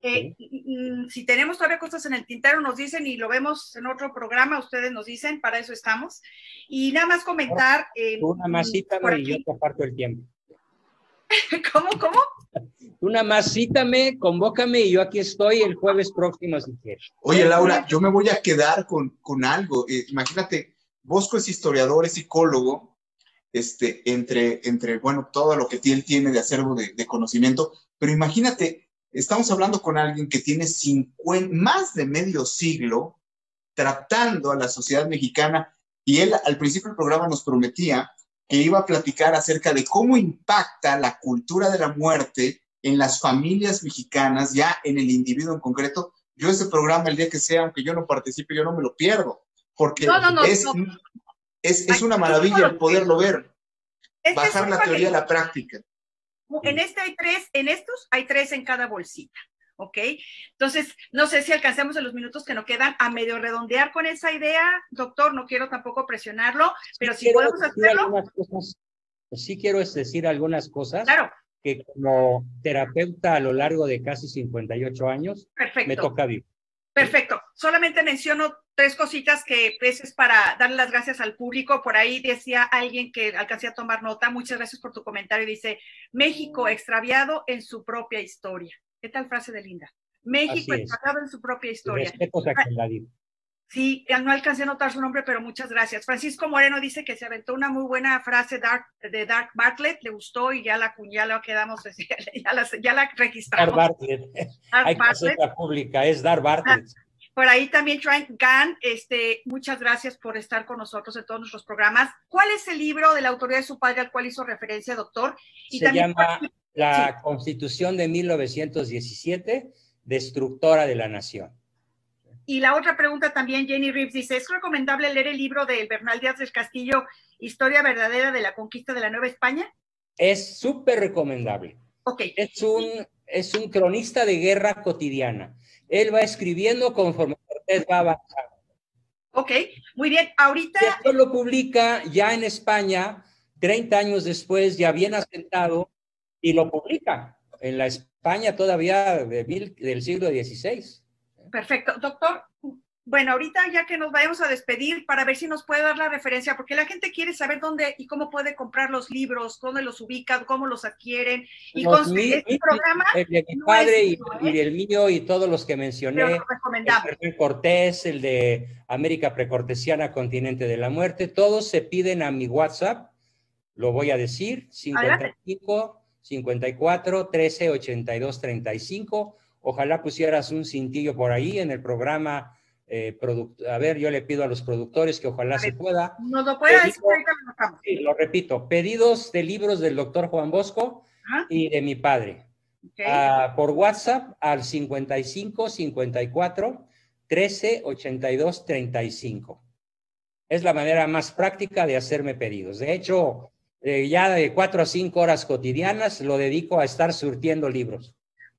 Si tenemos todavía cosas en el tintero, nos dicen y lo vemos en otro programa, ustedes nos dicen, para eso estamos. Y nada más comentar. Una más cítame y yo te aparto el tiempo. ¿Cómo? Una más cítame, convócame y yo aquí estoy el jueves próximo si quieres. Oye, Laura, yo me voy a quedar con algo. Imagínate, Bosco es historiador, es psicólogo. bueno, todo lo que él tiene de acervo de conocimiento, pero imagínate, estamos hablando con alguien que tiene más de medio siglo tratando a la sociedad mexicana, y él al principio del programa nos prometía que iba a platicar acerca de cómo impacta la cultura de la muerte en las familias mexicanas, ya en el individuo en concreto. Yo ese programa, el día que sea, aunque yo no participe, yo no me lo pierdo, porque es una maravilla el poderlo ver, bajar la teoría a la práctica. En estos hay tres en cada bolsita, ¿ok? Entonces, no sé si alcancemos en los minutos que nos quedan a medio redondear con esa idea, doctor, no quiero tampoco presionarlo, pero si podemos hacerlo. Sí quiero decir algunas cosas. Claro. Que como terapeuta a lo largo de casi 58 años, perfecto, me toca vivir. Perfecto. Solamente menciono tres cositas que es para darle las gracias al público. Por ahí decía alguien que alcancé a tomar nota. Muchas gracias por tu comentario. Dice, México extraviado en su propia historia. ¿Qué tal frase de linda? México extraviado en su propia historia. Respetos a quien la digo. Sí, no alcancé a notar su nombre, pero muchas gracias. Francisco Moreno dice que se aventó una muy buena frase de Dark Bartlett, le gustó y ya la quedamos, ya la registramos. Dark Bartlett. Hay que hacerla pública, es Dark Bartlett. Por ahí también Trent Gann, muchas gracias por estar con nosotros en todos nuestros programas. ¿Cuál es el libro de la autoría de su padre al cual hizo referencia, doctor? Y se llama La Constitución de 1917, Destructora de la Nación. Y la otra pregunta también, Jenny Reeves dice, ¿es recomendable leer el libro de Bernal Díaz del Castillo, Historia verdadera de la conquista de la Nueva España? Es súper recomendable. Okay. Es un cronista de guerra cotidiana. Él va escribiendo conforme Cortés va avanzando. Ok, muy bien. Ahorita... Y esto lo publica ya en España, 30 años después, ya bien asentado, y lo publica en la España todavía del siglo XVI. Perfecto. Doctor, bueno, ahorita ya que nos vayamos a despedir, para ver si nos puede dar la referencia, porque la gente quiere saber dónde y cómo puede comprar los libros, dónde los ubican, cómo los adquieren. Y con este programa... El de mi padre y el mío y todos los que mencioné. Pero lo recomendamos. El de Cortés, el de América Precortesiana, Continente de la Muerte, todos se piden a mi WhatsApp, lo voy a decir, 55 54 13 82 35. Ojalá pusieras un cintillo por ahí en el programa. A ver, yo le pido a los productores que ojalá se pueda. Nos lo pueda decir, ahorita lo notamos. Sí, lo repito, pedidos de libros del doctor Juan Bosco y de mi padre. Okay. Por WhatsApp al 55 54 13 82 35. Es la manera más práctica de hacerme pedidos. De hecho, ya de 4 a 5 horas cotidianas lo dedico a estar surtiendo libros.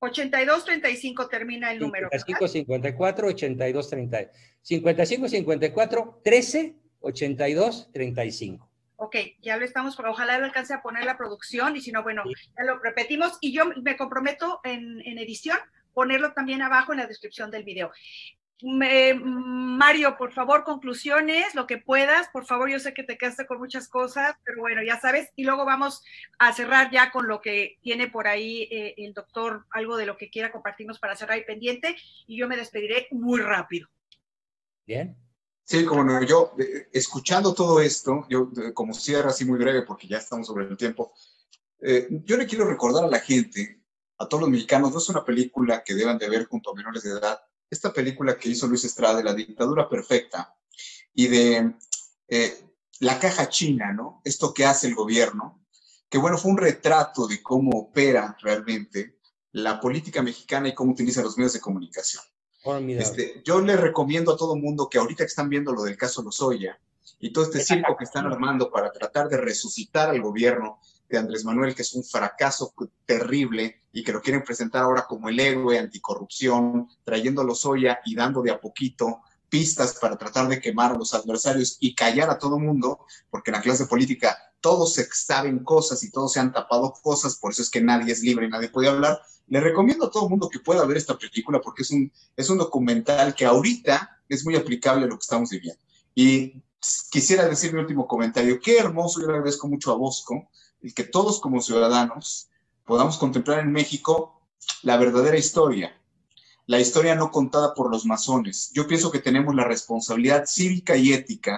8235 termina el número. 55 54 82 30. 55 54 13 82 35. Ok, ya lo estamos, pero ojalá lo alcance a poner la producción y si no, bueno, ya lo repetimos y yo me comprometo en edición ponerlo también abajo en la descripción del video. Mario, por favor, conclusiones, lo que puedas, por favor, yo sé que te quedaste con muchas cosas, pero bueno, ya sabes, y luego vamos a cerrar ya con lo que tiene por ahí el doctor, algo de lo que quiera compartirnos para cerrar y pendiente, y yo me despediré muy rápido. Bien. Sí, como no, yo, escuchando todo esto, yo como cierre así muy breve, porque ya estamos sobre el tiempo, yo le quiero recordar a la gente, a todos los mexicanos, no es una película que deban de ver junto a menores de edad. Esta película que hizo Luis Estrada de La Dictadura Perfecta y de La Caja China, ¿no? Esto que hace el gobierno, que bueno, fue un retrato de cómo opera realmente la política mexicana y cómo utiliza los medios de comunicación. Yo les recomiendo a todo el mundo que ahorita que están viendo lo del caso Lozoya y todo este circo que están armando para tratar de resucitar al gobierno de Andrés Manuel, que es un fracaso terrible y que lo quieren presentar ahora como el héroe anticorrupción, trayendo a Lozoya y dando de a poquito pistas para tratar de quemar a los adversarios y callar a todo el mundo, porque en la clase política todos se saben cosas y todos se han tapado cosas, por eso es que nadie es libre, nadie puede hablar. Le recomiendo a todo el mundo que pueda ver esta película porque es un documental que ahorita es muy aplicable a lo que estamos viviendo. Y quisiera decir mi último comentario. Qué hermoso, yo le agradezco mucho a Bosco, el que todos como ciudadanos podamos contemplar en México la verdadera historia, la historia no contada por los masones. Yo pienso que tenemos la responsabilidad cívica y ética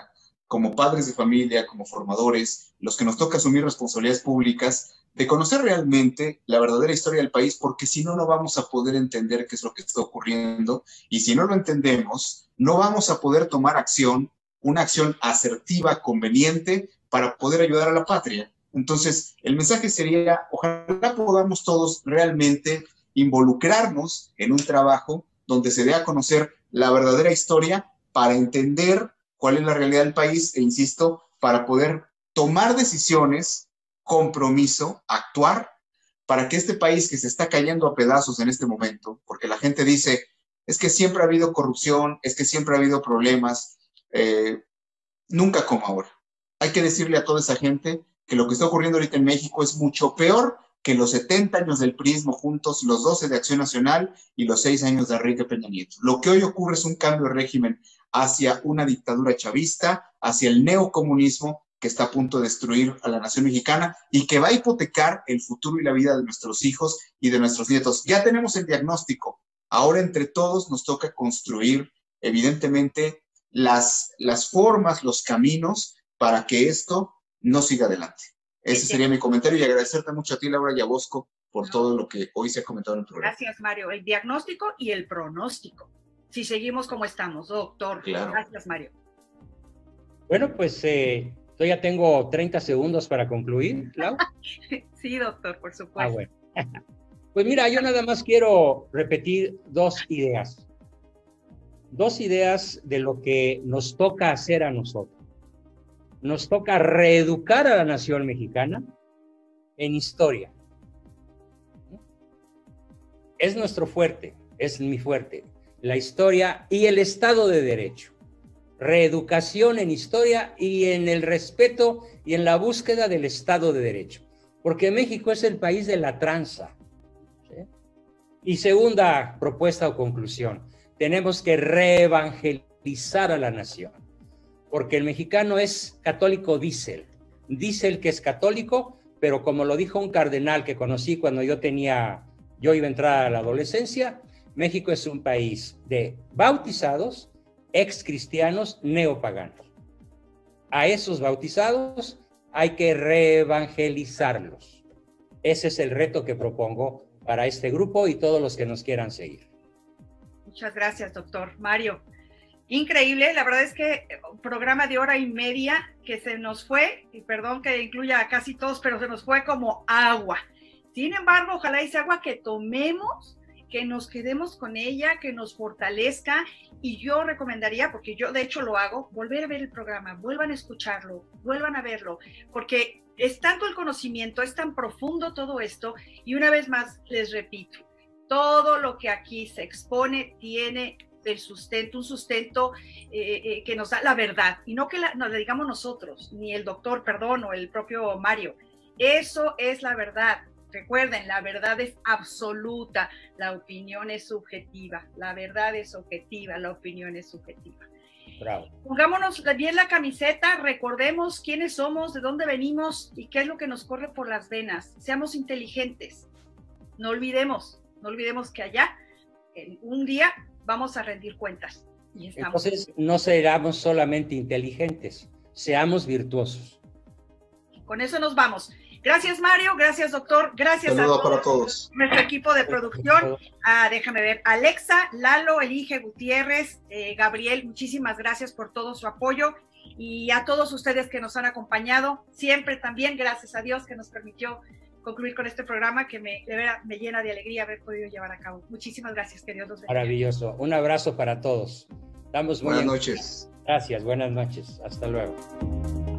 como padres de familia, como formadores, los que nos toca asumir responsabilidades públicas, de conocer realmente la verdadera historia del país, porque si no, no vamos a poder entender qué es lo que está ocurriendo, y si no lo entendemos, no vamos a poder tomar acción, una acción asertiva, conveniente, para poder ayudar a la patria. Entonces, el mensaje sería, ojalá podamos todos realmente involucrarnos en un trabajo donde se dé a conocer la verdadera historia para entender cuál es la realidad del país e, insisto, para poder tomar decisiones, compromiso, actuar para que este país que se está cayendo a pedazos en este momento, porque la gente dice, es que siempre ha habido corrupción, es que siempre ha habido problemas, nunca como ahora. Hay que decirle a toda esa gente que lo que está ocurriendo ahorita en México es mucho peor que los 70 años del PRIismo juntos, los 12 de Acción Nacional y los 6 años de Enrique Peña Nieto. Lo que hoy ocurre es un cambio de régimen hacia una dictadura chavista, hacia el neocomunismo que está a punto de destruir a la nación mexicana y que va a hipotecar el futuro y la vida de nuestros hijos y de nuestros nietos. Ya tenemos el diagnóstico. Ahora entre todos nos toca construir, evidentemente, las formas, los caminos para que esto no siga adelante. Ese sería mi comentario y agradecerte mucho a ti, Laura y a Bosco, por todo lo que hoy se ha comentado en el programa. Gracias, Mario. El diagnóstico y el pronóstico. Si seguimos como estamos, doctor. Claro. Gracias, Mario. Bueno, pues yo ya tengo 30 segundos para concluir, Lau. Sí, doctor, por supuesto. Bueno. Pues mira, yo nada más quiero repetir dos ideas. Dos ideas de lo que nos toca hacer a nosotros. Nos toca reeducar a la nación mexicana en historia. Es nuestro fuerte, es mi fuerte, la historia y el Estado de Derecho. Reeducación en historia y en el respeto y en la búsqueda del Estado de Derecho. Porque México es el país de la tranza. ¿Sí? Y segunda propuesta o conclusión, tenemos que reevangelizar a la nación. Porque el mexicano es católico, dice él que es católico, pero como lo dijo un cardenal que conocí cuando yo iba a entrar a la adolescencia, México es un país de bautizados, excristianos, neopaganos. A esos bautizados hay que reevangelizarlos. Ese es el reto que propongo para este grupo y todos los que nos quieran seguir. Muchas gracias, doctor Mario. Increíble, la verdad es que un programa de 1:30 que se nos fue, y perdón que incluya a casi todos, pero se nos fue como agua. Sin embargo, ojalá ese agua que tomemos, que nos quedemos con ella, que nos fortalezca, y yo recomendaría, porque yo de hecho lo hago, volver a ver el programa, vuelvan a escucharlo, vuelvan a verlo, porque es tanto el conocimiento, es tan profundo todo esto, y una vez más les repito, todo lo que aquí se expone tiene un sustento que nos da la verdad, y no que nos digamos nosotros, ni el doctor, perdón, o el propio Mario. Eso es la verdad. Recuerden, la verdad es absoluta, la opinión es subjetiva, la verdad es objetiva, la opinión es subjetiva. Bravo. Pongámonos bien la camiseta, recordemos quiénes somos, de dónde venimos y qué es lo que nos corre por las venas. Seamos inteligentes. No olvidemos que allá, en un día, vamos a rendir cuentas. Y entonces, no seamos solamente inteligentes, seamos virtuosos. Con eso nos vamos. Gracias, Mario. Gracias, doctor. Gracias Saludo a para todos. Nuestro equipo de producción. Déjame ver. Alexa, Lalo, Elige, Gutiérrez, Gabriel, muchísimas gracias por todo su apoyo. Y a todos ustedes que nos han acompañado, siempre también, gracias a Dios que nos permitió concluir con este programa que de verdad me llena de alegría haber podido llevar a cabo. Muchísimas gracias, que Dios los bendiga. Maravilloso. Un abrazo para todos. Estamos muy buenas noches. Gracias, buenas noches. Hasta luego.